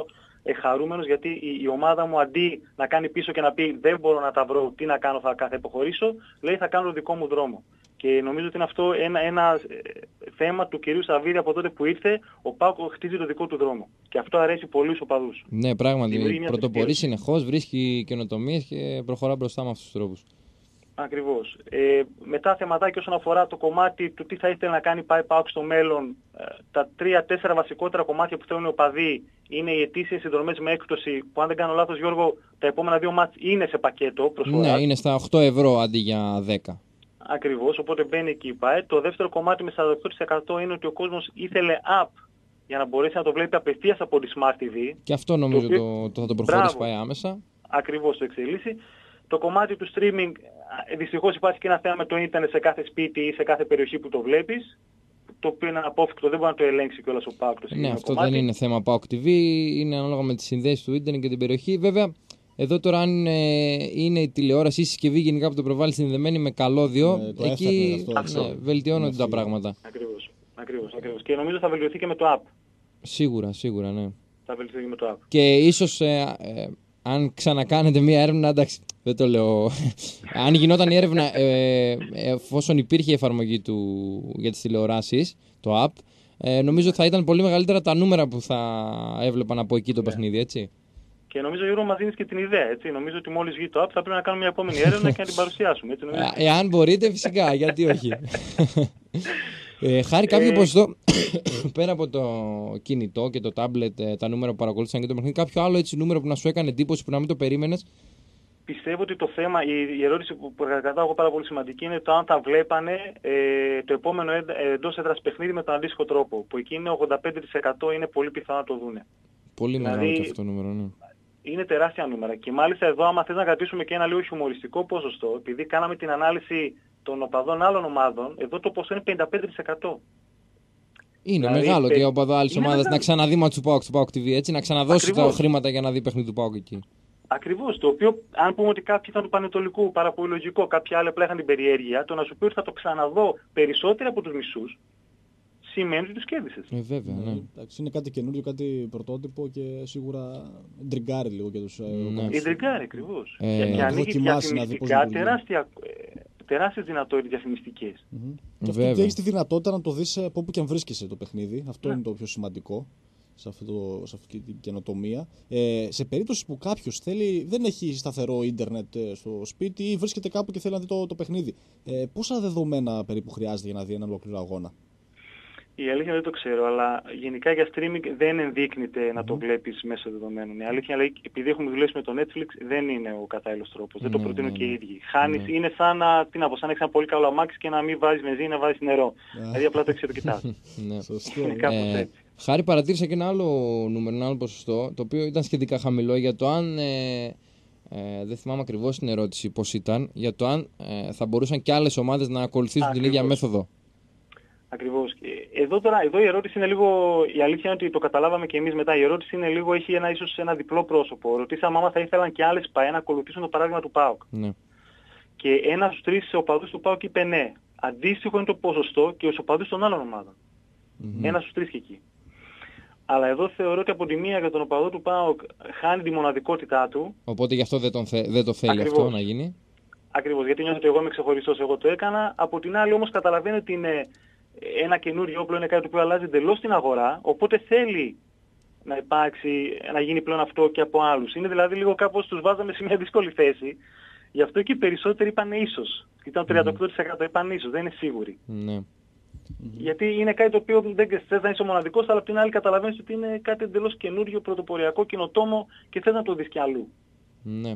ε, χαρούμενος, γιατί η, η ομάδα μου αντί να κάνει πίσω και να πει δεν μπορώ να τα βρω, τι να κάνω, θα, θα υποχωρήσω, λέει θα κάνω το δικό μου δρόμο. Και νομίζω ότι είναι αυτό ένα, ένα θέμα του κυρίου Σαββίδη από τότε που ήρθε, ο ΠΑΟΚ χτίζει το δικό του δρόμο. Και αυτό αρέσει πολύ στους οπαδούς. Ναι, πράγματι. Πρωτοπορεί συνεχώς, βρίσκει καινοτομίες και προχωρά μπροστά με αυτούς τους τρόπους. Ακριβώς. Ε, μετά θεματάκι όσον αφορά το κομμάτι του τι θα ήθελε να κάνει πάει ΠΑΟΚ στο μέλλον, ε, τα τρία-τέσσερα βασικότερα κομμάτια που θέλουν οι οπαδοί είναι οι ετήσιες συνδρομές με έκπτωση, που αν δεν κάνω λάθος Γιώργο, τα επόμενα δύο μάτς είναι σε πακέτο προσφοράς. Ναι, είναι στα οκτώ ευρώ αντί για δέκα. Ακριβώς, οπότε μπαίνει εκεί η ΠΑΕ. Το δεύτερο κομμάτι με σαράντα οκτώ τοις εκατό είναι ότι ο κόσμος ήθελε app για να μπορέσει να το βλέπει απευθείας από τη Smart τι βι. Και αυτό νομίζω το, το, το θα το προχωρήσει πάει άμεσα. Ακριβώς το εξελίσσει. Το κομμάτι του streaming, δυστυχώς υπάρχει και ένα θέμα με το ίντερνετ σε κάθε σπίτι ή σε κάθε περιοχή που το βλέπεις. Το οποίο είναι αναπόφευκτο, δεν μπορεί να το ελέγξει κιόλας ο ΠΑΟΚ. Ναι, αυτό κομμάτι. Δεν είναι θέμα ΠΑΟΚ τι βι, είναι ανάλογα με τις συνδέσεις του ίντερνετ και την περιοχή. Βέβαια, εδώ τώρα αν είναι, είναι η τηλεόραση ή η συσκευή γενικά που το προβάλλει συνδεδεμένη με καλώδιο, ναι, εκεί αυτό, ναι, βελτιώνονται ναι, τα πράγματα. Ακριβώς, ακριβώς, ακριβώς. Και νομίζω θα βελτιωθεί και με το app. Σίγουρα, σίγουρα, ναι. Θα βελτιωθεί και με το app. Και ίσως ε, ε, αν ξανακάνετε μία έρευνα, εντάξει, δεν το λέω. Αν γινόταν η έρευνα, ε, εφόσον υπήρχε η εφαρμογή του για τις τηλεοράσεις, το app, ε, νομίζω θα ήταν πολύ μεγαλύτερα τα νούμερα που θα έβλεπαν από εκεί το yeah. παιχνίδι, έτσι. Και νομίζω, Γιώργο, μας δίνεις και την ιδέα, έτσι. Νομίζω ότι μόλις βγει το app θα πρέπει να κάνουμε μια επόμενη έρευνα και να την παρουσιάσουμε, έτσι. Νομίζω. Ε, εάν μπορείτε, φυσικά, γιατί όχι. Ε, χάρη κάποιο ε... ποσοστό, πέρα από το κινητό και το τάμπλετ, τα νούμερα που παρακολούθησαν και το παιχνίδι, κάποιο άλλο έτσι νούμερο που να σου έκανε εντύπωση, που να μην το περίμενες? Πιστεύω ότι το θέμα, η, η ερώτηση που κατάλαβα πάρα πολύ σημαντική είναι το αν θα βλέπανε ε, το επόμενο εντός έδρας παιχνίδι με τον αντίστοιχο τρόπο. Που εκεί είναι ογδόντα πέντε τοις εκατό είναι πολύ πιθανό να το δούνε. Πολύ δηλαδή, μεγάλο και αυτό το νούμερο, ναι. Είναι τεράστια νούμερα. Και μάλιστα εδώ, άμα θες να κρατήσουμε και ένα λίγο χιουμοριστικό ποσοστό, επειδή κάναμε την ανάλυση των οπαδών άλλων ομάδων, εδώ το ποσό είναι πενήντα πέντε τοις εκατό. Είναι δηλαδή, μεγάλο και ο οπαδό άλλης ομάδας να ξαναδεί μα του ΠΑΟΚ στο ΠΑΟΚ τι βι, έτσι, να ξαναδώσει τα χρήματα για να δει παιχνίδι του ΠΑΟΚ εκεί. Ακριβώς. Το οποίο, αν πούμε ότι κάποιοι ήταν του Πανετολικού, πάρα πολύ λογικό, κάποιοι άλλοι απλά είχαν την περιέργεια, το να σου πει ότι θα το ξαναδώ περισσότερο από τους μισούς, σημαίνει ότι τους κέρδισες. Ε, βέβαια, ναι. Εντάξει, είναι κάτι καινούριο, κάτι πρωτότυπο και σίγουρα ντριγκάρει λίγο για τους... Ναι. Ντριγκάρει, ακριβώς. Ε, και ανοίγει διαφημιστικά τεράστια... τεράστιες δυνατότητες διαφημιστικές. Mm-hmm. Και αυτό και έχεις τη δυνατότητα να το δεις από όπου και αν βρίσκεσαι το παιχνίδι. Αυτό yeah. είναι το πιο σημαντικό σε, αυτό το, σε αυτή την καινοτομία. Ε, σε περίπτωση που κάποιος θέλει, δεν έχει σταθερό ίντερνετ στο σπίτι ή βρίσκεται κάπου και θέλει να δει το, το παιχνίδι, ε, πόσα δεδομένα περίπου χρειάζεται για να δει έναν ολόκληρο αγώνα? Η αλήθεια δεν το ξέρω, αλλά γενικά για streaming δεν ενδείκνυται mm-hmm. να το βλέπεις μέσω δεδομένων. Η αλήθεια, αλλά επειδή έχουμε δουλέψει με το Netflix, δεν είναι ο κατάλληλος τρόπος. Mm-hmm. Δεν το προτείνω mm-hmm. και οι ίδιοι. Χάνεις, mm-hmm. είναι σαν να, τι να πω, σαν να έχεις ένα πολύ καλό αμάξι και να μην βάζεις βενζίνη, να βάζεις νερό. Yeah. Δηλαδή απλά το έχεις και το κοιτάς. Είναι κάπως ε, έτσι. Χάρη, παρατήρησα και ένα άλλο νούμερο, ένα άλλο ποσοστό, το οποίο ήταν σχετικά χαμηλό για το αν. Ε, ε, δεν θυμάμαι ακριβώς την ερώτηση πώς ήταν, για το αν ε, θα μπορούσαν και άλλες ομάδες να ακολουθήσουν Ακριβώς. την ίδια μέθοδο. Ακριβώς. Εδώ τώρα, εδώ η ερώτηση είναι λίγο, η αλήθεια είναι ότι το καταλάβαμε και εμείς μετά, η ερώτηση είναι λίγο, έχει ένα, ίσως ένα διπλό πρόσωπο. Ρωτήσαμε άμα θα ήθελαν και άλλες ΠΑΕ να ακολουθήσουν το παράδειγμα του ΠΑΟΚ. Ναι. Και ένας στους τρεις οπαδούς του ΠΑΟΚ είπε ναι. Αντίστοιχο είναι το ποσοστό και στους οπαδούς των άλλων ομάδων. Mm-hmm. Ένας στους τρεις και εκεί. Αλλά εδώ θεωρώ ότι από τη μία για τον οπαδό του ΠΑΟΚ χάνει τη μοναδικότητά του. Οπότε γι' αυτό δεν, τον θε, δεν το θέλει Ακριβώς. αυτό να γίνει. Ακριβώς, γιατί νιώθω ότι εγώ είμαι ξεχωριστός, εγώ το έκανα. Από την άλλη όμως καταλαβαίνω ότι είναι ένα καινούριο όπλο, είναι κάτι που αλλάζει εντελώς την αγορά, οπότε θέλει να υπάρξει, να γίνει πλέον αυτό και από άλλους. Είναι δηλαδή λίγο κάπως τους βάζαμε σε μια δύσκολη θέση. Γι' αυτό και οι περισσότεροι είπαν ίσως. Ήταν τριάντα οκτώ τοις εκατό είπαν ίσως, δεν είναι σίγουροι. Ναι. Γιατί είναι κάτι το οποίο δεν θες να είσαι ο μοναδικός, αλλά από την άλλη καταλαβαίνεις ότι είναι κάτι εντελώς καινούριο, πρωτοποριακό, καινοτόμο και θες να το δεις κι αλλού. Ναι.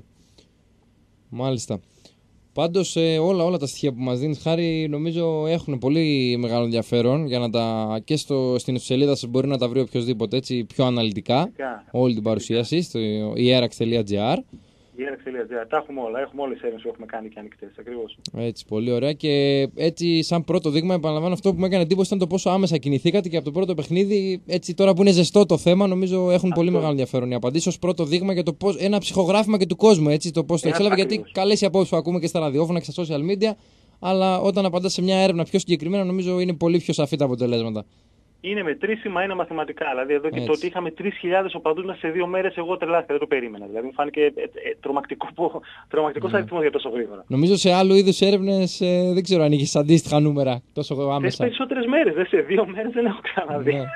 Μάλιστα. Πάντως ε, όλα, όλα τα στοιχεία που μας δίνεις, Χάρη, νομίζω έχουν πολύ μεγάλο ενδιαφέρον για να τα και στο, στην ιστοσελίδα σας μπορεί να τα βρει οποιοδήποτε έτσι πιο αναλυτικά. Φυσικά. Όλη την παρουσίαση στο ierax τελεία gr. ierax τελεία gr. Τα έχουμε όλα. Έχουμε όλες τις έρευνες που έχουμε κάνει και ανοιχτές. Ακριβώς. Έτσι, πολύ ωραία. Και έτσι, σαν πρώτο δείγμα, επαναλαμβάνω, αυτό που μου έκανε εντύπωση ήταν το πόσο άμεσα κινηθήκατε και από το πρώτο παιχνίδι. Έτσι, τώρα που είναι ζεστό το θέμα, νομίζω έχουν αυτό. Πολύ μεγάλο ενδιαφέρον οι απαντήσεις ως πρώτο δείγμα για το πώς, ένα ψυχογράφημα και του κόσμου. Έτσι, το πώς το εξέλαβε. Γιατί καλές οι απόψεις που ακούμε και στα ραδιόφωνα και στα social media. Αλλά όταν απαντάς σε μια έρευνα πιο συγκεκριμένα, νομίζω είναι πολύ πιο σαφή τα αποτελέσματα. Είναι μετρήσιμα, είναι μαθηματικά. Δηλαδή εδώ και Έτσι. το ότι είχαμε τρεις χιλιάδες οπαδούς μέσα σε δύο μέρες, εγώ τρελάθηκα, δεν το περίμενα. Δηλαδή μου φάνηκε ε, ε, τρομακτικό, τρομακτικός Ναι. αριθμός για τόσο γρήγορα. Νομίζω σε άλλου είδους έρευνες ε, δεν ξέρω αν είχες αντίστοιχα νούμερα τόσο Σε άμεσα. περισσότερες μέρες, δεν σε δύο μέρες δεν έχω ξαναδεί. Ναι.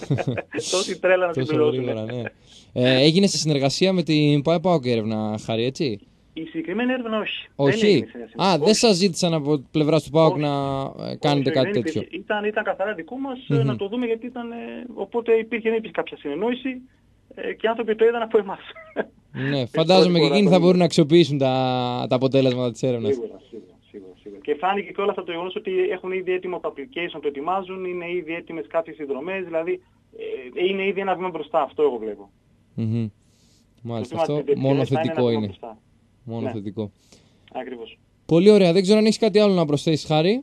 Τόση τρέλα να την Τόσο πληρώσουν. γρήγορα, ναι. Ε, έγινε σε συνεργασία με την ΠΑΕ-ΠΑΟΚ έρευνα, Χάρη, έτσι. Η συγκεκριμένη έρευνα όχι. Όχι. Δεν έγινε συνέχεια. Α, δεν Όχι. σας ζήτησαν από πλευράς του ΠΑΟΚ Όχι. να ε, κάνετε Όχι, κάτι δεν τέτοιο. υπήρχε. Ήταν, ήταν καθαρά δικό μας ε, Μμμ. να το δούμε γιατί ήταν. ε, Οπότε υπήρχε, δεν υπήρχε κάποια συνεννόηση ε, και οι άνθρωποι το είδαν από εμάς. Ναι, φαντάζομαι και φορά εκείνοι το θα είδα. μπορούν να αξιοποιήσουν τα, τα αποτέλεσματα της έρευνας. Σίγουρα, σίγουρα, σίγουρα, σίγουρα. Και φάνηκε και όλα αυτά το γεγονός ότι έχουν ήδη έτοιμο το application, το ετοιμάζουν, είναι ήδη έτοιμες κάποιες συνδρομές, δηλαδή ε, είναι ήδη ένα βήμα μπροστά, αυτό εγώ βλέπω. Μμμ. Μάλιστα, Το αυτό βήμα της μόνο επιτυχίας θα είναι θετικό ένα βήμα είναι. μπροστά. Μόνο Ναι. θετικό. Ακριβώς. Πολύ ωραία. Δεν ξέρω αν έχεις κάτι άλλο να προσθέσεις, Χάρη.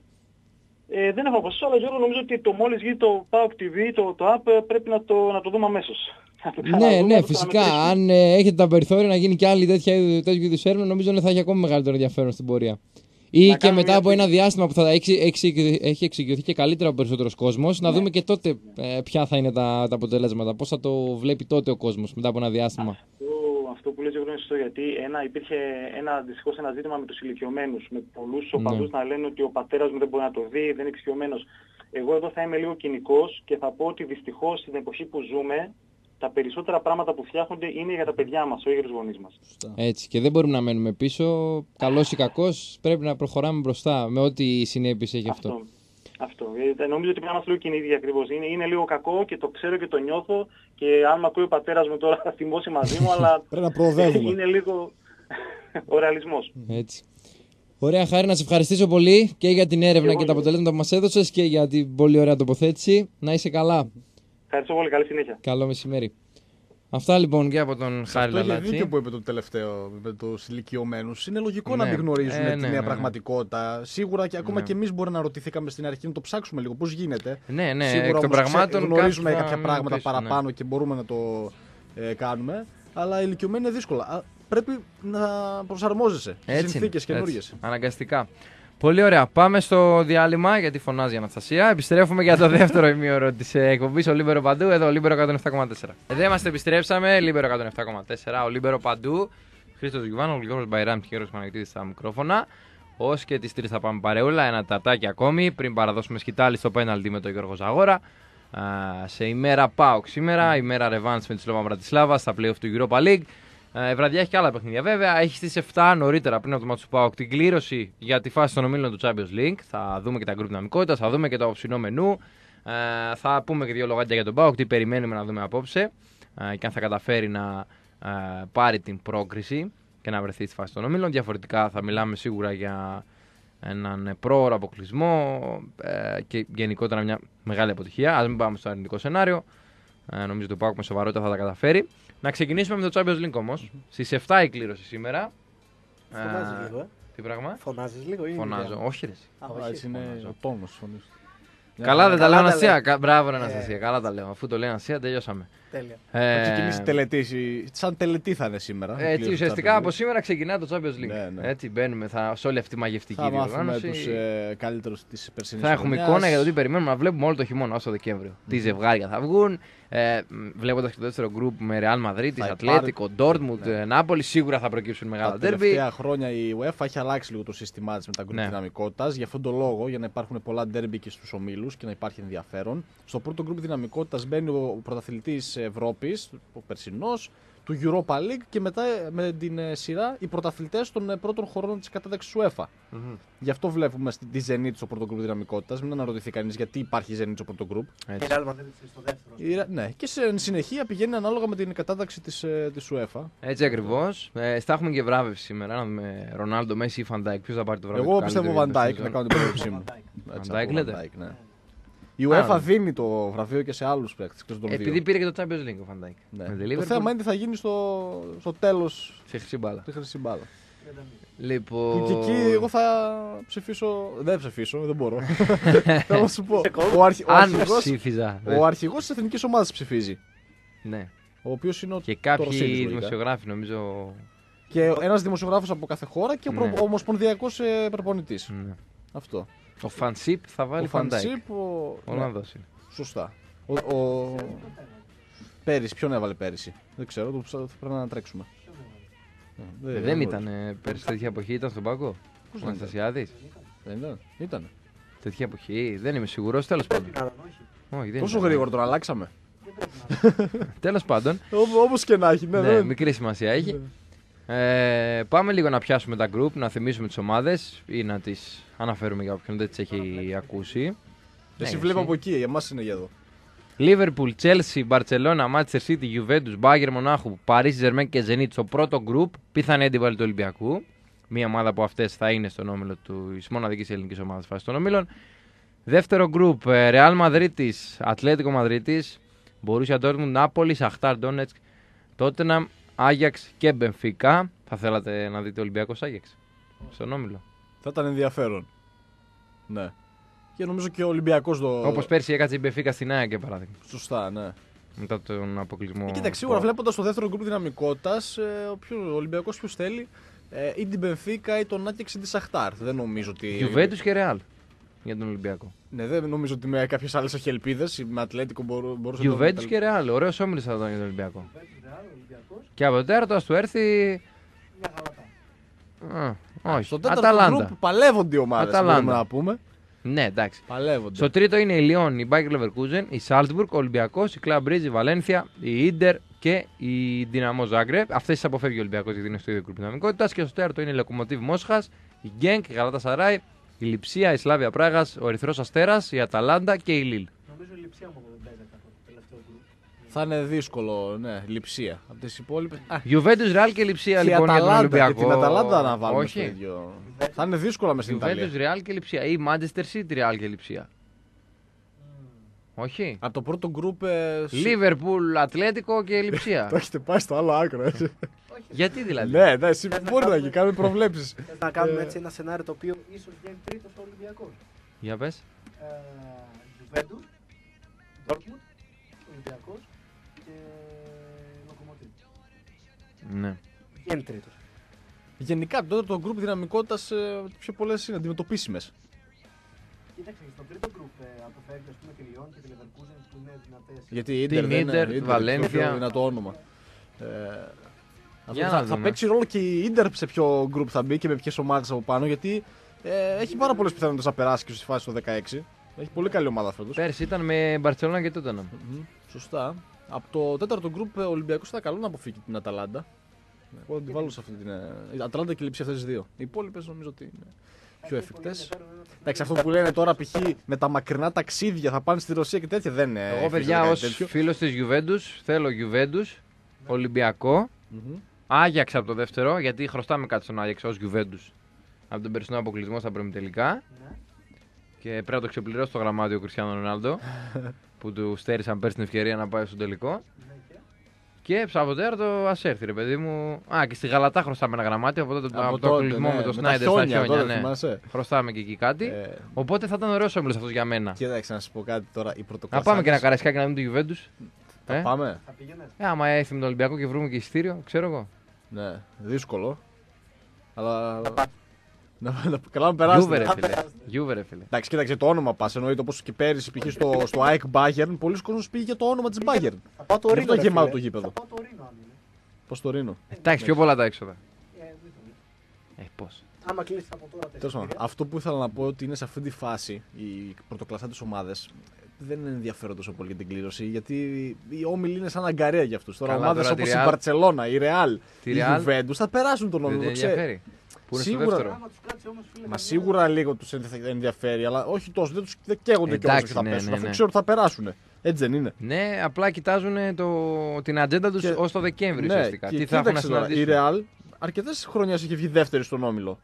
Ε, δεν έχω αποσύσει, αλλά Γιώργο νομίζω ότι το μόλις γίνει το ΠΑΟΚ τι βι, το, το app, ε, πρέπει να το, να το δούμε αμέσως. Να το Ναι, ξαναδούμε, ναι, να το φυσικά. ξαναμετρήσουμε. Αν ε, έχετε τα περιθώρια να γίνει και άλλη τέτοια είδου- τέτοιου είδου έρευνα, νομίζω ότι θα έχει ακόμη μεγαλύτερο ενδιαφέρον στην πορεία. Ή Να και κάνουμε μετά μια από ένα σύγκριση. διάστημα που θα έχει, έχει, έχει εξοικειωθεί και καλύτερα ο περισσότερος κόσμος, να Ναι. δούμε και τότε ε, ποια θα είναι τα, τα αποτελέσματα. Πώς θα το βλέπει τότε ο κόσμος μετά από ένα διάστημα. Αυτό, αυτό που λες Γιώργο είναι σωστό, γιατί ένα, υπήρχε ένα, δυστυχώς ένα ζήτημα με τους ηλικιωμένους, με πολλούς οπαδούς να λένε ότι ο πατέρας μου δεν μπορεί να το δει, δεν είναι εξοικειωμένος. Εγώ εδώ θα είμαι λίγο κοινικός και θα πω ότι δυστυχώς στην εποχή που ζούμε, τα περισσότερα πράγματα που φτιάχνονται είναι για τα παιδιά μας, όχι για τους γονείς μας. Έτσι. Και δεν μπορούμε να μένουμε πίσω. Καλός ή κακός, πρέπει να προχωράμε μπροστά με ό,τι συνέπειες έχει αυτό. Αυτό. Αυτό. Ε, νομίζω ότι πρέπει να είμαστε λίγο κοινοί ακριβώς. Είναι, είναι λίγο κακό και το ξέρω και το νιώθω και αν με ακούει ο πατέρας μου τώρα θα θυμώσει μαζί μου, αλλά Πρέπει να προοδεύουμε. είναι λίγο ο ρεαλισμός. Έτσι. Ωραία, Χάρη, να σε ευχαριστήσω πολύ και για την έρευνα εγώ, και τα εγώ. αποτελέσματα που μας έδωσες και για την πολύ ωραία τοποθέτηση. Να είσαι καλά. Ευχαριστώ πολύ. Καλή συνέχεια. Καλό μεσημέρι. Αυτά λοιπόν. Και από τον Χάρη Αυτό έχει Λαλάτσι. δίκιο που είπε το τελευταίο με τους ηλικιωμένους. Είναι λογικό Ναι. να μην γνωρίζουν Ε, τη ναι, νέα ναι, ναι. πραγματικότητα. Σίγουρα και ακόμα Ναι. και εμείς μπορεί να ρωτηθήκαμε στην αρχή να το ψάξουμε λίγο πώς γίνεται. Ναι, ναι, Σίγουρα εκ των όμως ξε- πραγμάτων γνωρίζουμε κάποιοι θα κάποια μείνουν πράγματα πίσω, ναι. παραπάνω και μπορούμε να το ε, κάνουμε. Αλλά οι ηλικιωμένοι είναι δύσκολα. Α, πρέπει να προσαρμόζεσαι στις Έτσι συνθήκες είναι, καινούργιες. έτσι, αναγκαστικά. Πολύ ωραία. Πάμε στο διάλειμμα γιατί φωνάζει η Αναστασία. Επιστρέφουμε για το δεύτερο ημίωρο τη εκπομπή Ο Λίμπερο Παντού. Εδώ ο Λίμπερο εκατόν επτά κόμμα τέσσερα. Εδώ είμαστε, επιστρέψαμε. Λίμπερο εκατόν επτά κόμμα τέσσερα. Ο Λίμπερο Παντού. Χρήστος Γιουβάνο, ο Γιώργος Μπαϊράμ και ο Γιώργος Παναγιώτης στα μικρόφωνα. Ως και τις τρεις θα πάμε παρεούλα. Ένα ταρτάκι ακόμη πριν παραδώσουμε σκητάλη στο πέναλτι με τον Γιώργο Ζαγόρα. Α, σε ημέρα ΠΑΟΚ σήμερα, ημέρα Ρεβάνς με τη Σλόβα Μπρατισλάβα στα play-off του Europa League. Ε, βραδιά έχει και άλλα παιχνίδια βέβαια. Έχει στις εφτά νωρίτερα πριν από το μάτι του ΠΑΟΚ την κλήρωση για τη φάση των ομίλων του Champions League. Θα δούμε και τα γκρουπ δυναμικότητας, θα δούμε και το ψινό μενού. Ε, θα πούμε και δύο λογάκια για τον ΠΑΟΚ, τι περιμένουμε να δούμε απόψε ε, και αν θα καταφέρει να ε, πάρει την πρόκριση και να βρεθεί στη φάση των ομίλων. Διαφορετικά θα μιλάμε σίγουρα για έναν πρόωρο αποκλεισμό ε, και γενικότερα μια μεγάλη αποτυχία. Ας μην πάμε στο αρνητικό σενάριο. Ε, νομίζω ότι το ΠΑΟΚ με σοβαρότητα θα τα καταφέρει. Να ξεκινήσουμε με το Champions League όμως. Στις εφτά η κλήρωση σήμερα. Φωνάζεις Ε, λίγο, ε. Τι πράγμα? Φωνάζεις λίγο ή Φωνάζω. είναι Όχι ρε. εσύ. Α, Α, όχι. έτσι είναι ο τόνος της φωνής. Καλά δεν τα καλά λέω τα Αναστασία. λέει. Κα- Μπράβο ρε Ε. Αναστασία. Καλά τα λέω. Αφού το λέει Αναστασία τελειώσαμε. Τέλεια. Ε, Θα ξεκινήσει τελετή. Σαν τελετή θα είναι σήμερα. η Έτσι, κλήρωση ουσιαστικά Champions από League. σήμερα ξεκινά το Champions League. Ναι, ναι. Έτσι μπαίνουμε θα, σε όλη αυτή τη μαγευτική Θα μάθουμε διοργάνωση. τους ε, καλύτερους της περσινής Θα έχουμε χρονιάς. εικόνα για το τι περιμένουμε να βλέπουμε όλο το χειμώνα ως το Δεκέμβριο. Τι ζευγάρια θα βγουν. Ε, Βλέποντα και το δεύτερο γκρουπ με Real Madrid, Θα Ατλέτικο, υπάρχει- Ντόρτμουντ, ναι. Νάπολη, σίγουρα θα προκύψουν μεγάλα Τα ντέρμπι. τελευταία χρόνια η UEFA έχει αλλάξει λίγο το σύστημά της με τα γκρουπ Ναι. δυναμικότητας. Γι' αυτόν τον λόγο, για να υπάρχουν πολλά ντέρμπι και στους ομίλους και να υπάρχει ενδιαφέρον. Στο πρώτο γκρουπ δυναμικότητας μπαίνει ο πρωταθλητής Ευρώπης, ο περσινός, του Europa League και μετά ε, με την ε, σειρά οι πρωταθλητές των ε, πρώτων χωρών της κατάταξης UEFA. Μμμ. Γι' αυτό βλέπουμε στη- τη Zenit στο πρώτο γκρουπ δυναμικότητας. Μην αναρωτηθεί κανείς γιατί υπάρχει η Zenit στο πρώτο γκρουπ. Έτσι. Η Real Madrid στο δεύτερο. Η Re- Ναι, και σε συνεχεία πηγαίνει ανάλογα με την κατάταξη της, ε, της UEFA. Έτσι ακριβώς. Ε, θα έχουμε και βράβευση σήμερα. Να δούμε Ρονάλντο, Μέση ή Φαντάικ. Ποιος θα πάρει το βραβείο? Εγώ του πιστεύω καλύτερου Van για Dijk τη να σεζόν? κάνω την πρόβλεψή μου. Van Dijk. Έτσι, Van Dijk από λέτε? Van Dijk, ναι. Η UEFA Α, δίνει το βραβείο και σε άλλους παίκτες εκτός των δύο. Επειδή πήρε και το Champions League ο Φαντάικ. Ναι. Με τη Το Liverpool, θέμα είναι τι θα γίνει στο, στο τέλος σε χρυσή μπάλα. τη χρυσή μπάλα. Λοιπόν. Και εκεί εγώ θα ψηφίσω. Δεν ψηφίσω, δεν μπορώ. Θέλω να σου πω. Ο, αρχι... ο, Αν αρχηγός... ψήφιζα. ο αρχηγός της εθνικής ομάδας ψηφίζει. Ναι. Ο οποίος είναι ο Και το Ρωσίδης, κάποιοι λογικά. δημοσιογράφοι νομίζω. Και ένας δημοσιογράφος από κάθε χώρα και ο, προ... Ναι. ο ομοσπονδιακός ε, προπονητής. Ναι. Αυτό. Ο Φανσίπ θα βάλει ο Φαντάικ. Φαντσίπ, ο... Ο Ολλανδός είναι. Σωστά. Ο, ο... Πέρυσι, ποιον έβαλε πέρυσι. Δεν ξέρω, το ψά- θα πρέπει να τρέξουμε. Ε, δεν ήταν ε, πέρσι τέτοια εποχή, ήταν στον πάγκο. Ο ήταν? Αναστασιάδης. Δεν ήταν. Ήτανε. Τέτοια εποχή, δεν είμαι σίγουρος, τέλος πάντων. Άρα, όχι. Όχι, δεν Τόσο ήταν. γρήγορα τον αλλάξαμε. Τέλος πάντων, Όπως και να έχει, ναι, ναι, δεν- μικρή σημασία έχει. Ε, πάμε λίγο να πιάσουμε τα group, να θυμίσουμε τις ομάδες ή να τις αναφέρουμε για όποιον δεν τις έχει ακούσει. Εσύ Ναι, βλέπω εσύ. από εκεί, για εμάς είναι για εδώ. Liverpool, Chelsea, Barcelona, Manchester City, Juventus, Bayern Μονάχου, Paris Saint-Germain και Zenit στο πρώτο group. Πιθανή αντίπαλοι του Ολυμπιακού. Μία ομάδα από αυτές θα είναι στον όμιλο της μοναδικής ελληνικής ομάδας φάσης των ομίλων. Δεύτερο group, Real Madrid, Ατλέτικο Madrid, Borussia Dortmund, Napoli, Shakhtar Donetsk, Tottenham, Ajax και Benfica. Θα θέλατε να δείτε Ολυμπιακός Ajax στον όμιλο. Θα ήταν ενδιαφέρον. Ναι. Και νομίζω και ο Ολυμπιακός το. Όπως πέρσι έκατσε η Benfica στην ΑΕΚ για παράδειγμα. Σωστά, ναι. Μετά τον αποκλεισμό. Ε, κοίταξε, σίγουρα βλέποντας το δεύτερο γκρουπ δυναμικότητας, ε, ο, πιο- ο Ολυμπιακός ποιος θέλει, ε, ή την Μπενφίκα ή τον Άκεξ ή τη Σαχτάρ. Δεν νομίζω ότι. Juventus και Real για τον Ολυμπιακό. Ναι, δεν νομίζω ότι με κάποιες άλλες έχει ελπίδες. Με Ατλέτικο μπορού- μπορούσε να Juventus το. και Real. Ωραίος όμιλος θα ήταν για τον Ολυμπιακό. Ρεάλ, Ολυμπιακός, Και από το τέταρτο ας του έρθει. μια γαλατά. Α, όχι. Στο τέταρτο Αταλάντα. γκρουπ παλεύονται οι ομάδες. Αταλάντα. Μπορούμε να πούμε. Ναι, εντάξει. Παλεύονται. Στο τρίτο είναι η Lyon, η Bayer Leverkusen, η Salzburg, ο Ολυμπιακός, η Club Brugge, η Βαλένθια, η Inter και η Dinamo Zagreb. Αυτές τις αποφεύγει ο Ολυμπιακός γιατί είναι στο ίδιο γκρουπ δυναμικότητας. Και στο τέταρτο είναι η Lokomotiv Μόσχας, η Genk, η Galatasaray, η Λιψία, η Σλάβια Πράγας, ο Ερυθρός Αστέρας, η Αταλάντα και η Lille. Νομίζω η Λειψία μου δεν παίζει αυτό το τελευταίο γκρουπ. Θα είναι δύσκολο, ναι, λειψία. Από τις υπόλοιπες. Α, Juventus, Real και Λιψία και η λοιπόν για τον Αταλάντα, και Ολυμπιακό. την Αταλάντα να βάλουμε στο Όχι. ίδιο. Θα είναι δύσκολα μες στην Ιταλία. Juventus, Real και Λιψία. Ή Manchester City, Real και Λιψία. Όχι. Από το πρώτο γκρουπ. ε, σι- Λίβερπουλ, Ατλέτικο και Λιψία. Το έχετε πάει στο άλλο άκρο, έτσι. Γιατί δηλαδή. Ναι, ναι, εσύ μπορεί να γίνει, κάνουμε προβλέψεις. Θες να κάνουμε έτσι ένα σενάριο το οποίο ίσως βγαίνει τρίτος ο Ολυμπιακός. Για πες. Ε, Juventus, Dortmund, Ολυμπιακός και Lokomotiv. Ναι. Βγαίνει τρίτος. Γενικά τότε το γκρουπ δυναμικότητας ε, πιο πολλές είναι αντιμετωπίσιμες. Κοίταξε, στο τρίτο γκρουπ ε, αποφεύγει ας πούμε τη Lyon και τη Leverkusen που είναι δυνατές. Γιατί η Την Ίντερ δεν είναι. Ίντερ, η Ίντερ Βαλένθια. είναι πιο δυνατό όνομα. Ε, αυτό Για θα, να θα δούμε. παίξει ρόλο και η Ίντερ σε ποιο γκρουπ θα μπει και με ποιες ομάδες από πάνω. Γιατί ε, έχει πάρα πολλές πιθανότητες να περάσει και στη φάση το δεκαέξι. Έχει πολύ καλή ομάδα φέτος. Πέρσι ήταν με Μπαρτσελόνα και Tottenham. Μμμ, σωστά. Από το τέταρτο γκρουπ ο Ολυμπιακός θα καλό να αποφύγει την Αταλάντα. Εγώ θα την βάλω σε αυτή την. ε, Η Αταλάντα και η Λειψία αυτές τις δύο. Οι υπόλοιπες νομίζω ότι είναι πιο εφικτές. Εντάξει, αυτό που λένε τώρα π.χ. με τα μακρινά ταξίδια θα πάνε στη Ρωσία και τέτοια δεν είναι. Εγώ, φυσικά παιδιά, κάτι ως τέτοιο. φίλος της Juventus, θέλω Juventus, Ολυμπιακό, Μμμ. Άγιαξ από το δεύτερο, γιατί χρωστάμε κάτι στον Άγιαξ ως Juventus από τον περσινό αποκλεισμό στα προημιτελικά. Ναι. Και πρέπει να το ξεπληρώσει το γραμμάτιο ο Κριστιάνο Ρονάλντο, που του στέρισαν πέρσι την ευκαιρία να πάει στο τελικό. Ναι, και. Και Σαββατοκύριακο ας έρθει, ρε παιδί μου. Α, και στη Γαλατά χρωστάμε ένα γραμμάτιο από, τότε, από, Από το τότε, αποκλεισμό ναι, με το με τα Σνάιντερ στα χιόνια, χιόνια. τότε, Ναι. θυμάσαι. Χρωστάμε και εκεί κάτι. Ε, Οπότε θα ήταν ωραίος όμιλος αυτός για μένα. Κοίταξε να σου πω κάτι τώρα. Οι Να πρωτοκλασσάδες- πάμε και ένα καρασκάκι να δούμε το Juventus. Θα Ε? πάμε. Θα πήγαινες. Ε, άμα έρθει με τον Ολυμπιακό και βρούμε και εισιτήριο, ξέρω εγώ. Ναι, δύσκολο. Αλλά. Να, να, καλά να περάσει. Γιούβε, ρε φίλε. Γιούβε, ρε φίλε. Εντάξει, κοίταξε το όνομα πα. Εννοείται όπως και πέρυσι π.χ. στο, στο ΑΕΚ Bayern, πολλοί κόσμοι πήγε για το όνομα της Bayern. Θα πάω το Γι' Ρήνο. αυτό ρε γεμάτο φίλε. το γήπεδο. Θα πάω το Ρήνο αν είναι. Πώς το ρίνω. Εντάξει, πιο πολλά τα έξοδα. Ε, δεν το Ε, πώς. Άμα κλείσει από τώρα τα Τέλος πάντων, εισιτήρια. αυτό που ήθελα να πω ότι είναι σε αυτή τη φάση οι πρωτοκλασσάτες ομάδες δεν ενδιαφέρονται τόσο πολύ για την κλήρωση γιατί οι όμιλοι είναι σαν αγκαρία για αυτούς. Τώρα Καλά, ομάδες τώρα τη όπως η Real- Μπαρτσελώνα, η Real, Τη η Real Juventus θα περάσουν τον Δεν όμιλο. την το ξέρει. ενδιαφέρει. Που είναι στο Σίγουρα. δεύτερο. Άμα τους κάτσει όμως, φίλε, Μα καμιά- σίγουρα λίγο τους ενδιαφέρει, αλλά όχι τόσο. Δεν τους δεν καίγονται κιόλας Εντάξει, ότι θα ναι, πέσουν. ναι, Αφού ναι. ξέρουν ότι θα περάσουν. Έτσι δεν είναι. Ναι, απλά κοιτάζουν το, την ατζέντα τους Και- ως το Δεκέμβρη Ναι, ουσιαστικά. και Τι θα έχουν να κοίταξε τώρα, η συναντήσουν. Real αρκετές χρονιές έχει βγει δεύτερη στον όμιλο.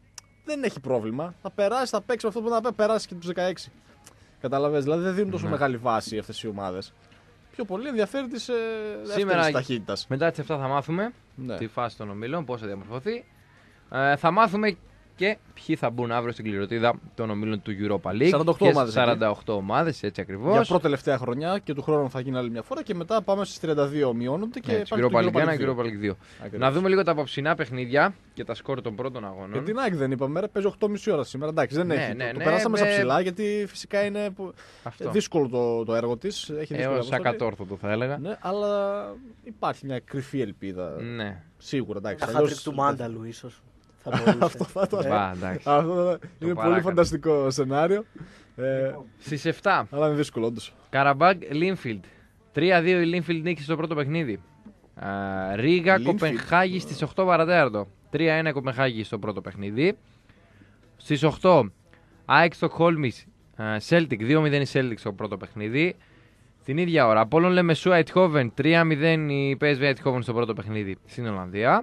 Δεν έχει πρόβλημα. Θα περάσει, θα παίξει με αυτό που θα περάσει και τους δεκαέξι. Καταλαβαίνεις, δηλαδή δεν δίνουν τόσο Ναι. μεγάλη βάση αυτές οι ομάδες. Πιο πολύ ενδιαφέρει της ε, δεύτερης Σήμερα- ταχύτητας. Μετά τις εφτά θα μάθουμε Ναι. τη φάση των ομίλων, πώς θα διαμορφωθεί. Ε, θα μάθουμε και ποιοι θα μπουν αύριο στην κληροτίδα των ομίλων του Europa League. σαράντα οκτώ και ομάδες, σαράντα οκτώ ομάδες, έτσι ακριβώς. Για πρώτη τελευταία χρονιά και του χρόνου θα γίνει άλλη μια φορά και μετά πάμε στις τριάντα δύο μειώνονται και Έτσι, υπάρχει Europa το League ένα και δύο. Europa League δύο. Ακριβώς. Να δούμε λίγο τα απόψινά παιχνίδια και τα σκόρ των πρώτων αγώνων. Και την ΑΕΚ δεν είπαμε, ρε, παίζει οκτώ και μισή ώρα σήμερα. Εντάξει, δεν Ναι, έχει. ναι, το ναι, περάσαμε με- στα ψηλά γιατί φυσικά είναι που- Αυτό. δύσκολο το, το έργο τη. Έχει δύσκολη Έως αποστολή. ακατόρθωτο θα έλεγα. Ναι, αλλά υπάρχει μια κρυφή ελπίδα. Ναι. Σίγουρα, εντάξει. Ένα αλλιώς- χάτρικ του Μάνταλου ίσως. Θα μπορούσε. Αυτό θα το. Μπα, εντάξει. Αυτό θα- είναι πολύ παράκανα. φανταστικό σενάριο. Ε, Στις επτά. αλλά είναι δύσκολο, όντως. Καραμπάγκ Λίνφιλντ. τρία δύο η Λίνφιλντ νίκησε στο πρώτο παιχνίδι. Α, Ρίγα Linfield. Κοπενχάγη στις οκτώ παρατέταρτο. τρία ένα Κοπενχάγη στο πρώτο παιχνίδι. Στις οκτώ ΑΕΚ Στοκχόλμης Celtic. δύο μηδέν η Celtic στο πρώτο παιχνίδι. Την ίδια ώρα Απόλλων Λεμεσού Αιτχόβεν. τρία μηδέν η πι ες βι Αιτχόβεν στο πρώτο παιχνίδι στην Ολλανδία.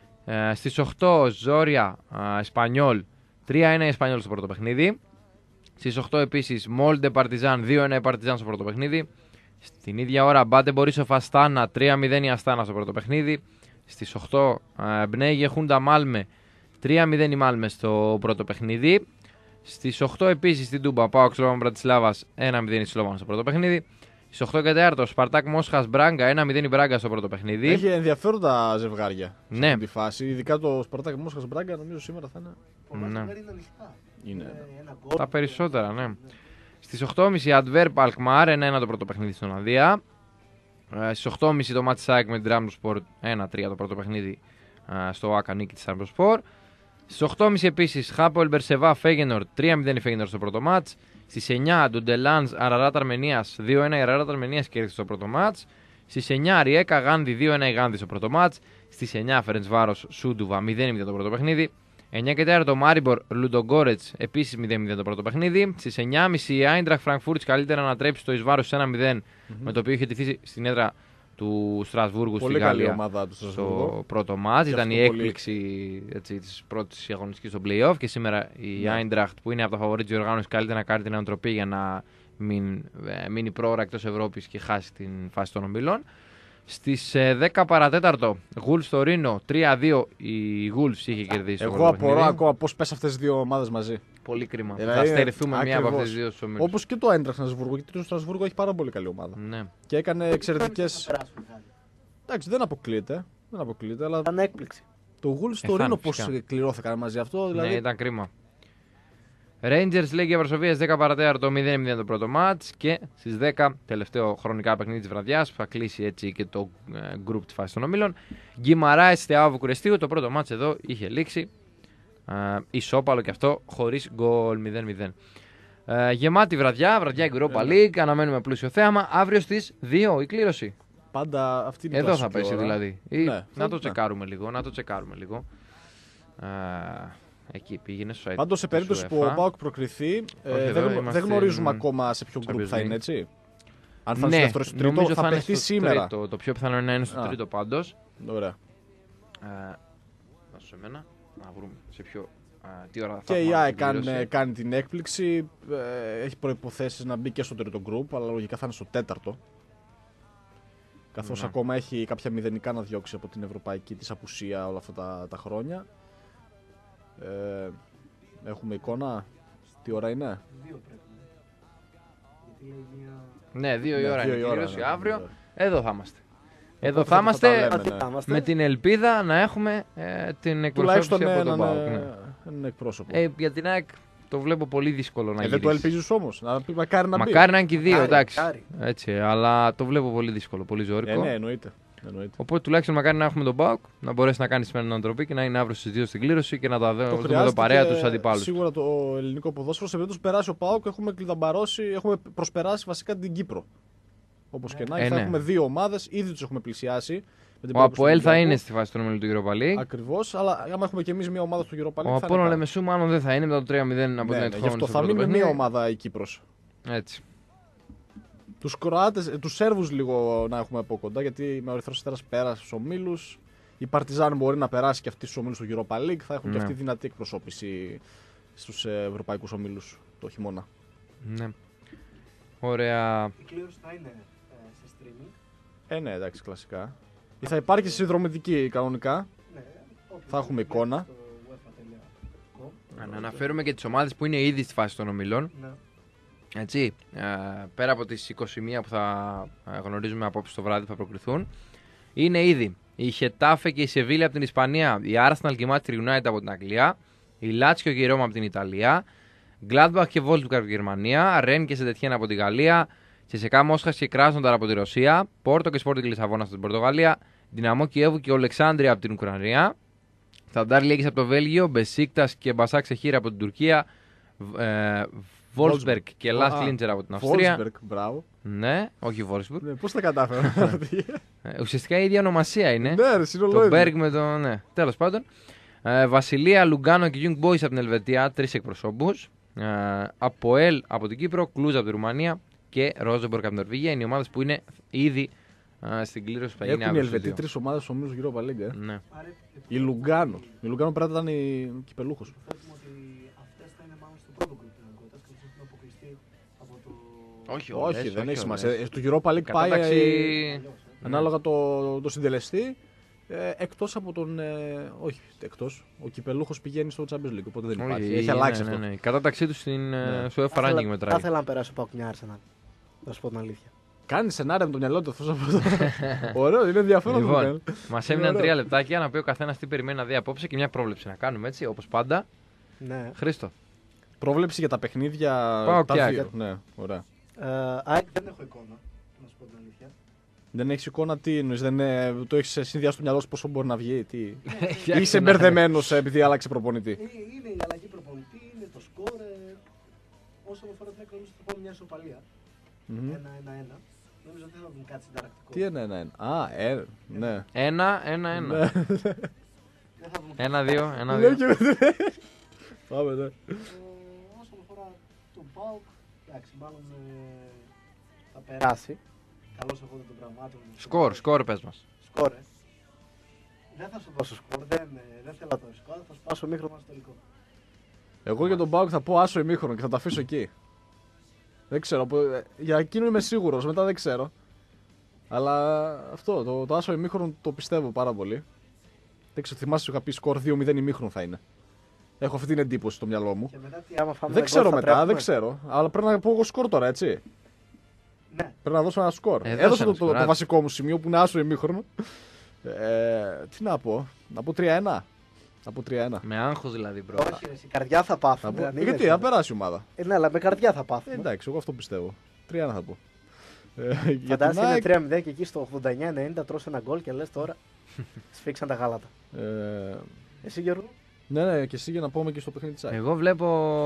Ε, στις οκτώ Ζόρια Εσπανιόλ. τρία ένα η Εσπανιόλ στο πρώτο παιχνίδι. Στις οκτώ επίσης Μόλντε Παρτιζάν. δύο ένα η Παρτιζάν στο πρώτο παιχνίδι. Στην ίδια ώρα Μπάντε Μπορίσοφ Αστάνα. τρία μηδέν η Αστάνα στο πρώτο παιχνίδι. Στις οκτώ Μπνέγε Χούντα Μάλμε. τρία μηδέν η Μάλμε στο πρώτο παιχνίδι. Στις οκτώ επίσης στην Τούμπα Πάοκ Σλόβαν Μπρατισλάβας. ένα μηδέν η Σλόβαν στο πρώτο παιχνίδι. Στις οκτώ και τέσσερα Σπαρτάκ Μόσχας Μπράγκα. ένα μηδέν η Μπράγκα στο πρώτο παιχνίδι. Έχει ενδιαφέροντα ζευγάρια σε Ναι. αυτή τη φάση. Ειδικά το Σπαρτάκ Μόσχας Μπράγκα νομίζω σήμερα θα είναι. Πολλά Ναι. ζευγάρια είναι ανοιχτά. Είναι. Ε, ένα γκολ. Τα περισσότερα, ναι. Στις οκτώ και μισή Adverb Alkmaar, ένα ένα το πρώτο παιχνίδι στην Ολλανδία. Ε, στις οκτώ και μισή το Match Saik με την Trabzonspor, ένα τρία το πρώτο παιχνίδι ε, στο Άκα νίκη της Trabzonspor. Στις οκτώ και μισή επίσης Hapoel Beersheva Feyenoord, τρία μηδέν η Feyenoord στο πρώτο match. Στις εννιά Ντουντελάνς Αραράτ Αρμενίας, δύο ένα η Αραράτ Αρμενίας κέρδισε στο πρώτο match. Στις εννιά Ριέκα Γάνδη, δύο ένα η Γάνδη στο πρώτο match. Στις εννιά Φερεντσβάρος Σούντουβα, μηδέν μηδέν το πρώτο παιχνίδι. εννιά και τέσσερα το Μάριμπορ Λουντογκόρετς, επίσης μηδέν μηδέν το πρώτο παιχνίδι. Στις εννιά και μισή η Άιντραχτ Φραγκφούρτης καλύτερα να τρέψει το εις βάρος ένα μηδέν, mm-hmm. με το οποίο είχε τηθεί στην έδρα του Στρασβούργου Πολύ στη καλή Γαλλία ομάδα του Στρασβούργου. στο πρώτο μάτς. Ήταν η αυτό πολύ. έκπληξη έτσι, της πρώτης αγωνιστικής στο play-off και σήμερα η Άιντραχτ που είναι από τα φαβορί της διοργάνωσης καλύτερα να κάνει την ανατροπή για να μην ε, μείνει πρόωρα εκτός Ευρώπης και χάσει την φάση των ομίλων. Στις ε, δέκα παρατέταρτο Γουλς στο Ρήνο, τρία δύο η Γουλς είχε κερδίσει. το Εγώ πρώτο απορώ παιχνίδι. ακόμα πώς πέσαν αυτές τις δύο ομάδες μαζί. Πολύ κρίμα. Δηλαδή, θα στερηθούμε μία από ακριβώς. αυτές τις δύο στους ομίλους. Όπως και το Άιντραχτ Στρασβούργο, γιατί το Στρασβούργο έχει πάρα πολύ καλή ομάδα. Ναι. Και έκανε εξαιρετικές. Θα περάσουν οι Γάλλοι. Εντάξει, δεν αποκλείεται. Δεν αποκλείεται, αλλά Ήταν έκπληξη. το Γουλς στο Ε, θα Ρήνο είναι, πώς φυσικά. κληρώθηκαν μαζί αυτό. Δηλαδή, Ναι, ήταν κρίμα. Rangers Λέγκια Βαρσοβίας δέκα παρατέταρτο μηδέν μηδέν το πρώτο μάτς και στις δέκα τελευταίο χρονικά παιχνίδι της βραδιάς που θα κλείσει έτσι και το ε, group της φάσης των ομίλων. Γκιμαράες Θεάου Βουκουρεστίου, το πρώτο μάτς εδώ είχε λήξει. Ε, ισόπαλο και αυτό χωρίς γκολ μηδέν μηδέν. Ε, γεμάτη βραδιά, βραδιά Europa League, αναμένουμε πλούσιο θέαμα. Αύριο στις δύο η κλήρωση. πάντα αυτή είναι η Εδώ κλασική θα πέσει ώρα. δηλαδή. Ή, Ναι, να θα- το ναι. τσεκάρουμε λίγο, να το τσεκάρουμε λίγο. Ε, εκεί πήγαινε στο site. Πάντως σε της περίπτωση που UEFA. ο Πάοκ προκριθεί, ε, Όχι, δεν, εδώ γνω- είμαστε δεν γνωρίζουμε στην ακόμα σε ποιο Champions group θα League. είναι, έτσι. Αν θα είναι Ναι, στο δεύτερο ή στο τρίτο, νομίζω θα είναι παιχτεί στο σήμερα. τρίτο. Το πιο πιθανό είναι να είναι στο Α. τρίτο πάντως. Ωραία. Ε, δώσω εμένα, να βρούμε σε ποιο, ε, τι ώρα θα Και η έχουμε ΑΕΚ την κάνει, κλήρωση. κάνει την έκπληξη. ε, έχει προϋποθέσεις να μπει και στο τρίτο group, αλλά λογικά θα είναι στο τέταρτο. Καθώς Ναι. ακόμα έχει κάποια μηδενικά να διώξει από την ευρωπαϊκή της απουσία όλα αυτά τα, τα χρόνια. Ε, έχουμε εικόνα. Τι ώρα είναι? Δύο πρέπει να είναι. Γιατί λέει μία. Ναι, δύο η Ναι, ώρα δύο είναι η η ώρα, κλήρωση. ναι, Αύριο ναι. εδώ θα είμαστε. Εδώ Οπότε θα θα είμαστε τα λέμε, Αντί ναι. να είμαστε. με την ελπίδα να έχουμε ε, την εκπροσώπηση Τουλάχιστον από τον έναν, ΠΑΟΚ. Ναι. ε, έναν εκπρόσωπο. Ε, για την ΑΕΚ το βλέπω πολύ δύσκολο να Ε, δεν το γυρίσει. ελπίζεις όμως. Να πει μακάρι να μπει. Μακάρι να είναι και οι δύο, Μακάρι, εντάξει. μακάρι. Έτσι, αλλά το βλέπω πολύ δύσκολο, πολύ Ε, ζώρικο. ναι, εννοείται. εννοείται. Οπότε τουλάχιστον μακάρι να έχουμε τον ΠΑΟΚ να μπορέσει να κάνει σήμερα την ανατροπή και να είναι αύριο στις δύο στην κλήρωση και να τα δω- Το δούμε εδώ χρειάζεται παρέα και τους αντιπάλους. Σίγουρα το ελληνικό ποδόσφαιρο σε περίπτωση που περάσει ο ΠΑΟΚ έχουμε κλειδαμπαρώσει, έχουμε προσπεράσει βασικά την Κύπρο. Όπως και να έχει, Ε, θα ναι. έχουμε δύο ομάδες, ήδη τους έχουμε πλησιάσει. Με την Ο περίπτωση του Αποέλ θα Ολυμπιακού. είναι στη φάση του ομίλου του Europa League. Ακριβώς, αλλά άμα έχουμε και εμείς μια ομάδα στο Europa League. Ο θα είναι Απόλλων πάνω. Λεμεσού μάλλον δεν θα είναι μετά το τρία μηδέν από Ναι, την ναι, γι' Αιτχόβεν αυτό στο θα πρώτο μείνει μια παιχνίδι. ομάδα η Κύπρος. Έτσι. Τους Κροάτες, ε, τους Σέρβους λίγο να έχουμε από κοντά, γιατί με ο Ερυθρός Αστέρας πέρασε στους ομίλους. Η Παρτιζάν μπορεί να περάσει και αυτή στους ομίλους του Europa League. Θα έχουν και Ναι. αυτή δυνατή εκπροσώπηση στους ε, ευρωπαϊκούς ομίλους το χειμώνα. Ναι. Ωραία. Η κλήρωση θα είναι ε, σε streaming. Ε, ναι, εντάξει, κλασικά. Ή θα υπάρχει συνδρομητική κανονικά. Ναι, όποιος Θα έχουμε βλέπει εικόνα. στο uefa τελεία com. Να αναφέρουμε και τις ομάδες που είναι ήδη στη φάση των ομιλών. Ναι. Έτσι, ε, πέρα από τις είκοσι μία που θα ε, γνωρίζουμε απόψε το βράδυ που θα προκριθούν, είναι ήδη η Χετάφε και η Σεβίλη από την Ισπανία, η Arsenal και η Manchester United από την Αγγλία, η Λάτσιο και η Ρώμα από την Ιταλία, Gladbach και Wolfsburg από τη Γερμανία, Ρεν και Σεντετιέν από τη Γαλλία, Τσεσεκά Μόσχας και Κράσνονταρ από τη Ρωσία, Πόρτο και Sporting Λισαβόνα από την Πορτογαλία, Δυναμό Κιέβου και Ολεξάνδρεια από την Ουκρανία, Σταντάρ Λιέγκης από το Βέλγιο, Μπεσίκτας και Μπασάκ Σεχίρα από την Τουρκία, ε, Wolfsburg και Λας Κλίντσερ από την Αυστρία. Wolfsburg, μπράβο. Ναι, όχι Wolfsburg. Ναι, πώς τα κατάφερα. ε, ουσιαστικά η ίδια ονομασία είναι. Ναι, ρε, συνολό το είναι. Berg με το. Ναι, τέλος πάντων. Ε, Βασιλεία, Λουγκάνο και Young Boys από την Ελβετία, τρεις εκπροσώπους. Ε, Αποέλ από την Κύπρο, Κλούζ από τη Ρουμανία και Ρόζεμπορκ από την Νορβηγία. Είναι οι ομάδες που είναι ήδη ε, στην κλήρωση που θα γίνει Έχουν οι αύριο. Ελβετοί τρεις ομάδες ομίλους γύρω από Λίγκα. Ναι. Η Λουγκάνο. Η Λουγκάνο πρέπει να ήταν η κυπελούχος. Υποθέτουμε ότι αυτές θα είναι μάλλον στο πρώτο γκρουπ της Ναγκότας και τους έχουν αποκλειστεί από το... Όχι, Όχι, όλες, δεν όχι έχει σημασία. όλες. Ε, Στο Europa League πάει Κατάταξη. ε, ανάλογα το, το συντελεστή. Ε, εκτός από τον. Ε, όχι, εκτός. Ο κυπελούχος πηγαίνει στο Champions League, οπότε δεν υπάρχει. Όχι, Έχει ναι, αλλάξει ναι, αυτό. ναι. Η κατάταξή του στην Ναι. ε, στο UEFA ranking Θα μετράει. ήθελα να περάσω από μια Arsenal. Θα σου πω την αλήθεια. Κάνει σενάρια με το μυαλό του αυτό από το. Ωραίο, είναι ενδιαφέρον αυτό που Λοιπόν, κάνει. μα Είναι έμειναν ωραίο. τρία λεπτάκια να πει ο καθένα τι περιμένει να δει απόψε και μια πρόβλεψη να κάνουμε έτσι, όπως πάντα. Ναι. Χρήστο. Πρόβλεψη για τα παιχνίδια. Πάω τα και δύο. ΑΕΚ. Ναι, ωραία. Ε, ΑΕΚ δεν έχω εικόνα, να σου πω την αλήθεια. Δεν έχει εικόνα τι εννοεί, δεν ε, το έχει συνδυάσει στο μυαλό σου πόσο μπορεί να βγει. Τι... Φτιάξτε Είσαι ένα- μπερδεμένο επειδή άλλαξε προπονητή. Ε, Είναι η αλλαγή προπονητή, είναι το σκορ. Ε, όσον αφορά την έκρονη, θα πω μια ισοπαλία. Μμμ. Ένα-ένα-ένα. Νομίζω ότι δεν θα δουν κάτι συνταρακτικό. Τι ένα, ένα, ένα. Α, ε, ναι. Ένα, ένα, ένα. Ναι. Δεν θα δουν Ένα, δύο, ένα, Ναι, δύο. και- Πάμε, ναι. Ε, όσον αφορά τον ΠΑΟΚ, εντάξει, μάλλον ε, θα περάσει. Καλώς εγώ των πραγμάτων. Σκορ, σκορ πες μας. Σκορ, ε. Δεν θα σου δώσω σκορ, δεν, ε, δεν θέλω να το σκορ, θα σπάσω μήχρονα στο τελικό. Εγώ για τον Πάουκ θα πω άσο ημίχρονο και θα το αφήσω εκεί. Δεν ξέρω. από- ε, Για εκείνο είμαι σίγουρος, μετά δεν ξέρω. Αλλά αυτό, το, το άσο ημίχρονο το πιστεύω πάρα πολύ. Δεν ξέρω, θυμάσαι σου είχα πει σκορ δύο μηδέν ημίχρονο θα είναι. Έχω αυτή την εντύπωση στο μυαλό μου. Και μετά τι άμα φάμε Δεν τα ξέρω γκολ, θα μετά, τρέχουμε. δεν ξέρω. Αλλά πρέπει να πω εγώ σκορ τώρα, έτσι. Ναι. Πρέπει να δώσω ένα σκορ. Ε, δώσε Έδωσα ένα το, το, σκορ, το άντε. βασικό μου σημείο που είναι άσο ημίχρονο. Ε, τι να πω, να πω τρία ένα. Να πω τρία ένα. Με άγχος δηλαδή πρώτα. Όχι, ρε, η καρδιά θα Θα πάθουμε. πω- δεν είναι Γιατί, εσύ. θα περάσει η ομάδα. Ε, ναι, αλλά με καρδιά θα Ε, πάθουμε. εντάξει, εγώ αυτό πιστεύω. τρία ένα θα πω. Ε, για την Φαντάζεσαι είναι ΑΕΚ, τρία μηδέν και εκεί στο ογδόντα εννιά ενενήντα τρως ένα γκολ και λες τώρα σφίξαν τα γάλατα. ε, Εσύ Γιώργο. ναι, ναι, και εσύ για να πούμε και στο παιχνίδι της ΑΕΚ. Εγώ βλέπω.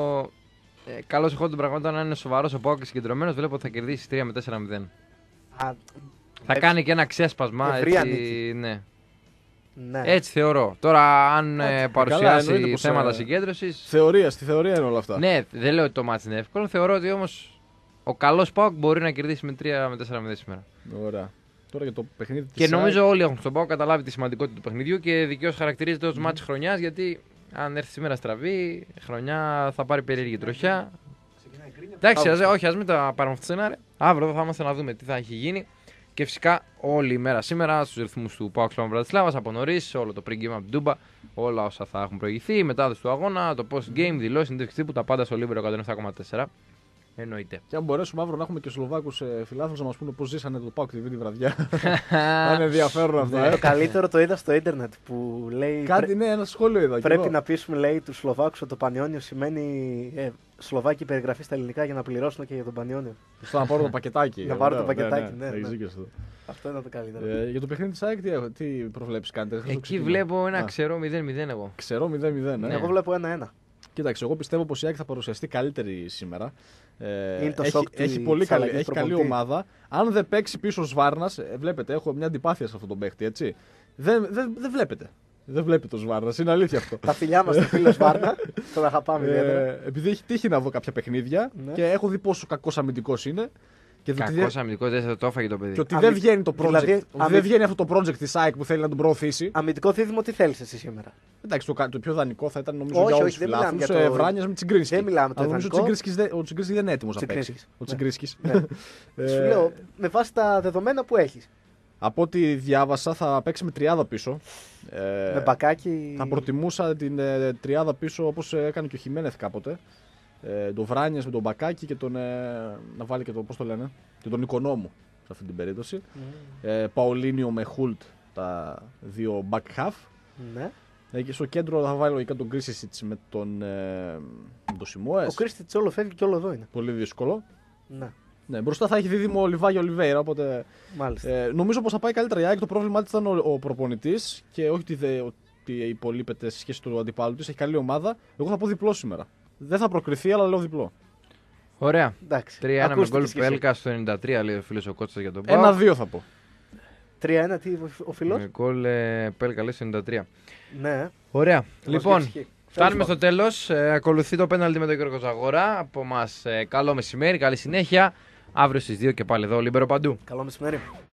Ε, καλώς έχω τον πραγματό να είναι σοβαρός ο Πάοκ και συγκεντρωμένος. Βλέπω ότι θα κερδίσει τρία με τέσσερα μηδέν. Α, Θα έτσι- κάνει και ένα ξέσπασμα. Ευρεία Έτσι, νίκη. ναι. Ναι. έτσι θεωρώ. Τώρα, αν ε, καλά, παρουσιάσει εννοείται πως, θέματα ε, συγκέντρωσης. Θεωρία, στη θεωρία είναι όλα αυτά. Ναι, δεν λέω ότι το μάτς είναι εύκολο. Θεωρώ ότι όμως ο καλός Πάοκ μπορεί να κερδίσει με τρία με τέσσερα μηδέν σήμερα. Ωραία. Τώρα για το παιχνίδι της Και ΑΕΚ, νομίζω όλοι έχουν στον Πάοκ καταλάβει τη σημαντικότητα του παιχνιδιού και δικαίως χαρακτηρίζεται ως μάτς χρονιάς, γιατί αν έρθει σήμερα στραβή, η χρονιά θα πάρει περίεργη τροχιά. Ξεκινάει η γκρίνια. Εντάξει, Πάμε. ας, όχι, ας μην τα πάρουμε αυτά τα σενάρια. Αύριο θα είμαστε να δούμε τι θα έχει γίνει. Και φυσικά όλη η μέρα σήμερα στους ρυθμούς του ΠΑΟΚ Σπάμα Βρατισλάβας από νωρίς, όλο το pre-game από την Τούμπα, όλα όσα θα έχουν προηγηθεί, η μετάδοση του αγώνα, το post-game, δηλώσεις, συνέντευξη τύπου, τα πάντα στο Libero εκατόν επτά κόμμα τέσσερα. Εννοείται. Και αν μπορέσουμε αύριο να έχουμε και Σλοβάκους ε, φιλάθλους να μας πούνε πώς ζήσανε το ΠΑΟΚ τη βραδιά. Θα είναι ενδιαφέρον αυτό. Το Ε. καλύτερο το είδα στο ίντερνετ που λέει Κάτι, ναι, ένα σχόλιο είδα. κι πρέπει εγώ. να πείσουμε λέει τους Σλοβάκους ότι το Πανιόνιο σημαίνει ε, Σλοβάκη περιγραφή στα ελληνικά για να πληρώσουν και για τον Πανιόνιο. Στο να πάρω το πακετάκι. Να πάρω το Ωραίο, πακετάκι, ναι, έχεις ναι. δίκιο σε αυτό. Αυτό ήταν το καλύτερο. Ε, για το παιχνίδι της ΑΕΚ, τι, έχω- τι προβλέψεις κάνετε. χθες το Εκεί ξεκίνημα. βλέπω ένα Α, ξερό μηδέν μηδέν εγώ. Ξερό μηδέν μηδέν. Ναι. Εγώ βλέπω ένα-ένα. Κοίταξε, εγώ πιστεύω πως η ΑΕΚ θα παρουσιαστεί καλύτερη σήμερα. Ε, Είναι το έχει, σοκ έχει της πολύ καλή, αλλαγής έχει καλή προπονητή. ομάδα. Αν δεν παίξει πίσω ο Σβάρνας, ε, βλέπετε, έχω μια αντιπάθεια σε αυτόν τον παίχτη, έτσι. Δεν, δεν, δεν βλέπετε. Δεν βλέπετε ο Σβάρνας, είναι αλήθεια αυτό. Τα φιλιά μας στο φίλο Βάρνα. Τον αγαπάμε ιδιαίτερα. Ε, επειδή έχει τύχει να δω κάποια παιχνίδια Ναι. και έχω δει πόσο κακός αμυντικός είναι. Και ότι, Κακός δεν, αμυντικός, δεν θα το έφαγε το παιδί. και ότι Αμυ- δεν βγαίνει το project. δηλαδή, ότι αμυ- δεν βγαίνει αυτό το project της ΑΕΚ που θέλει να τον προωθήσει. Αμυντικό δίδυμο, τι θέλεις εσύ σήμερα. Εντάξει, το, κα- το πιο δανεικό θα ήταν νομίζω Όχι, για όλους όχι, τους δεν μιλάμε φιλάθλους. για το- Ε, Βράνιας με Τσιγκρίνσκι. Δεν μιλάμε το Αλλά νομίζω ο ιδανικό. Τσιγκρίνσκι δεν, ο Τσιγκρίνσκι δεν είναι έτοιμος να παίξει. Τσιγκρίνσκι. Ο Τσιγκρίνσκι. Ναι. Σου λέω με βάση τα δεδομένα που έχεις. Από ό,τι διάβασα θα παίξει με τριάδα πίσω. Ε, Με μπακάκι. Θα προτιμούσα την ε, τριάδα πίσω όπως έκανε και ο Χιμένεθ κάποτε. Ε, τον Βράνιες με τον Μπακάκι και τον. Ε, να βάλει και τον. Πώς το λένε. Και τον Οικονόμου σε αυτή την περίπτωση. Mm. Ε, Παολίνιο με Χουλτ τα δύο back half. Ναι. Ε, και στο κέντρο θα βάλει λογικά τον Κρίσισιτς με τον. Ε, τον Σιμόες. Ο Κρίσισιτς όλο φεύγει και όλο εδώ είναι. Πολύ δύσκολο. Ναι. Ναι, μπροστά θα έχει δίδυμο Λιβάγιο Ολιβέηρα. Οπότε. Μάλιστα. Ε, νομίζω πως θα πάει καλύτερα η ΑΕΚ. Το πρόβλημά της ήταν ο, ο προπονητής και όχι ότι, δε, ότι υπολείπεται σε σχέση του αντιπάλου της. Έχει καλή ομάδα. Εγώ θα πω διπλό σήμερα. Δεν θα προκριθεί, αλλά λέω διπλό. Ωραία. τρία ένα με γκολ Πέλκα στο ενενήντα τρία, λέει ο φίλος ο Κώστας για τον ΠΑΟΚ. ένα δύο θα πω. τρία ένα, τι ο φίλος. Με γκολ ε, Πέλκα, λέει στο ενενήντα τρία. Ναι. Ωραία. Λοιπόν, ισχύει. φτάνουμε στο τέλος. Ε, ακολουθεί το πέναλτι με τον Γιώργο Ζαγόρα. Από μας ε, καλό μεσημέρι, καλή συνέχεια. Αύριο στις δύο και πάλι εδώ, Λίμπερο παντού. Καλό μεσημέρι.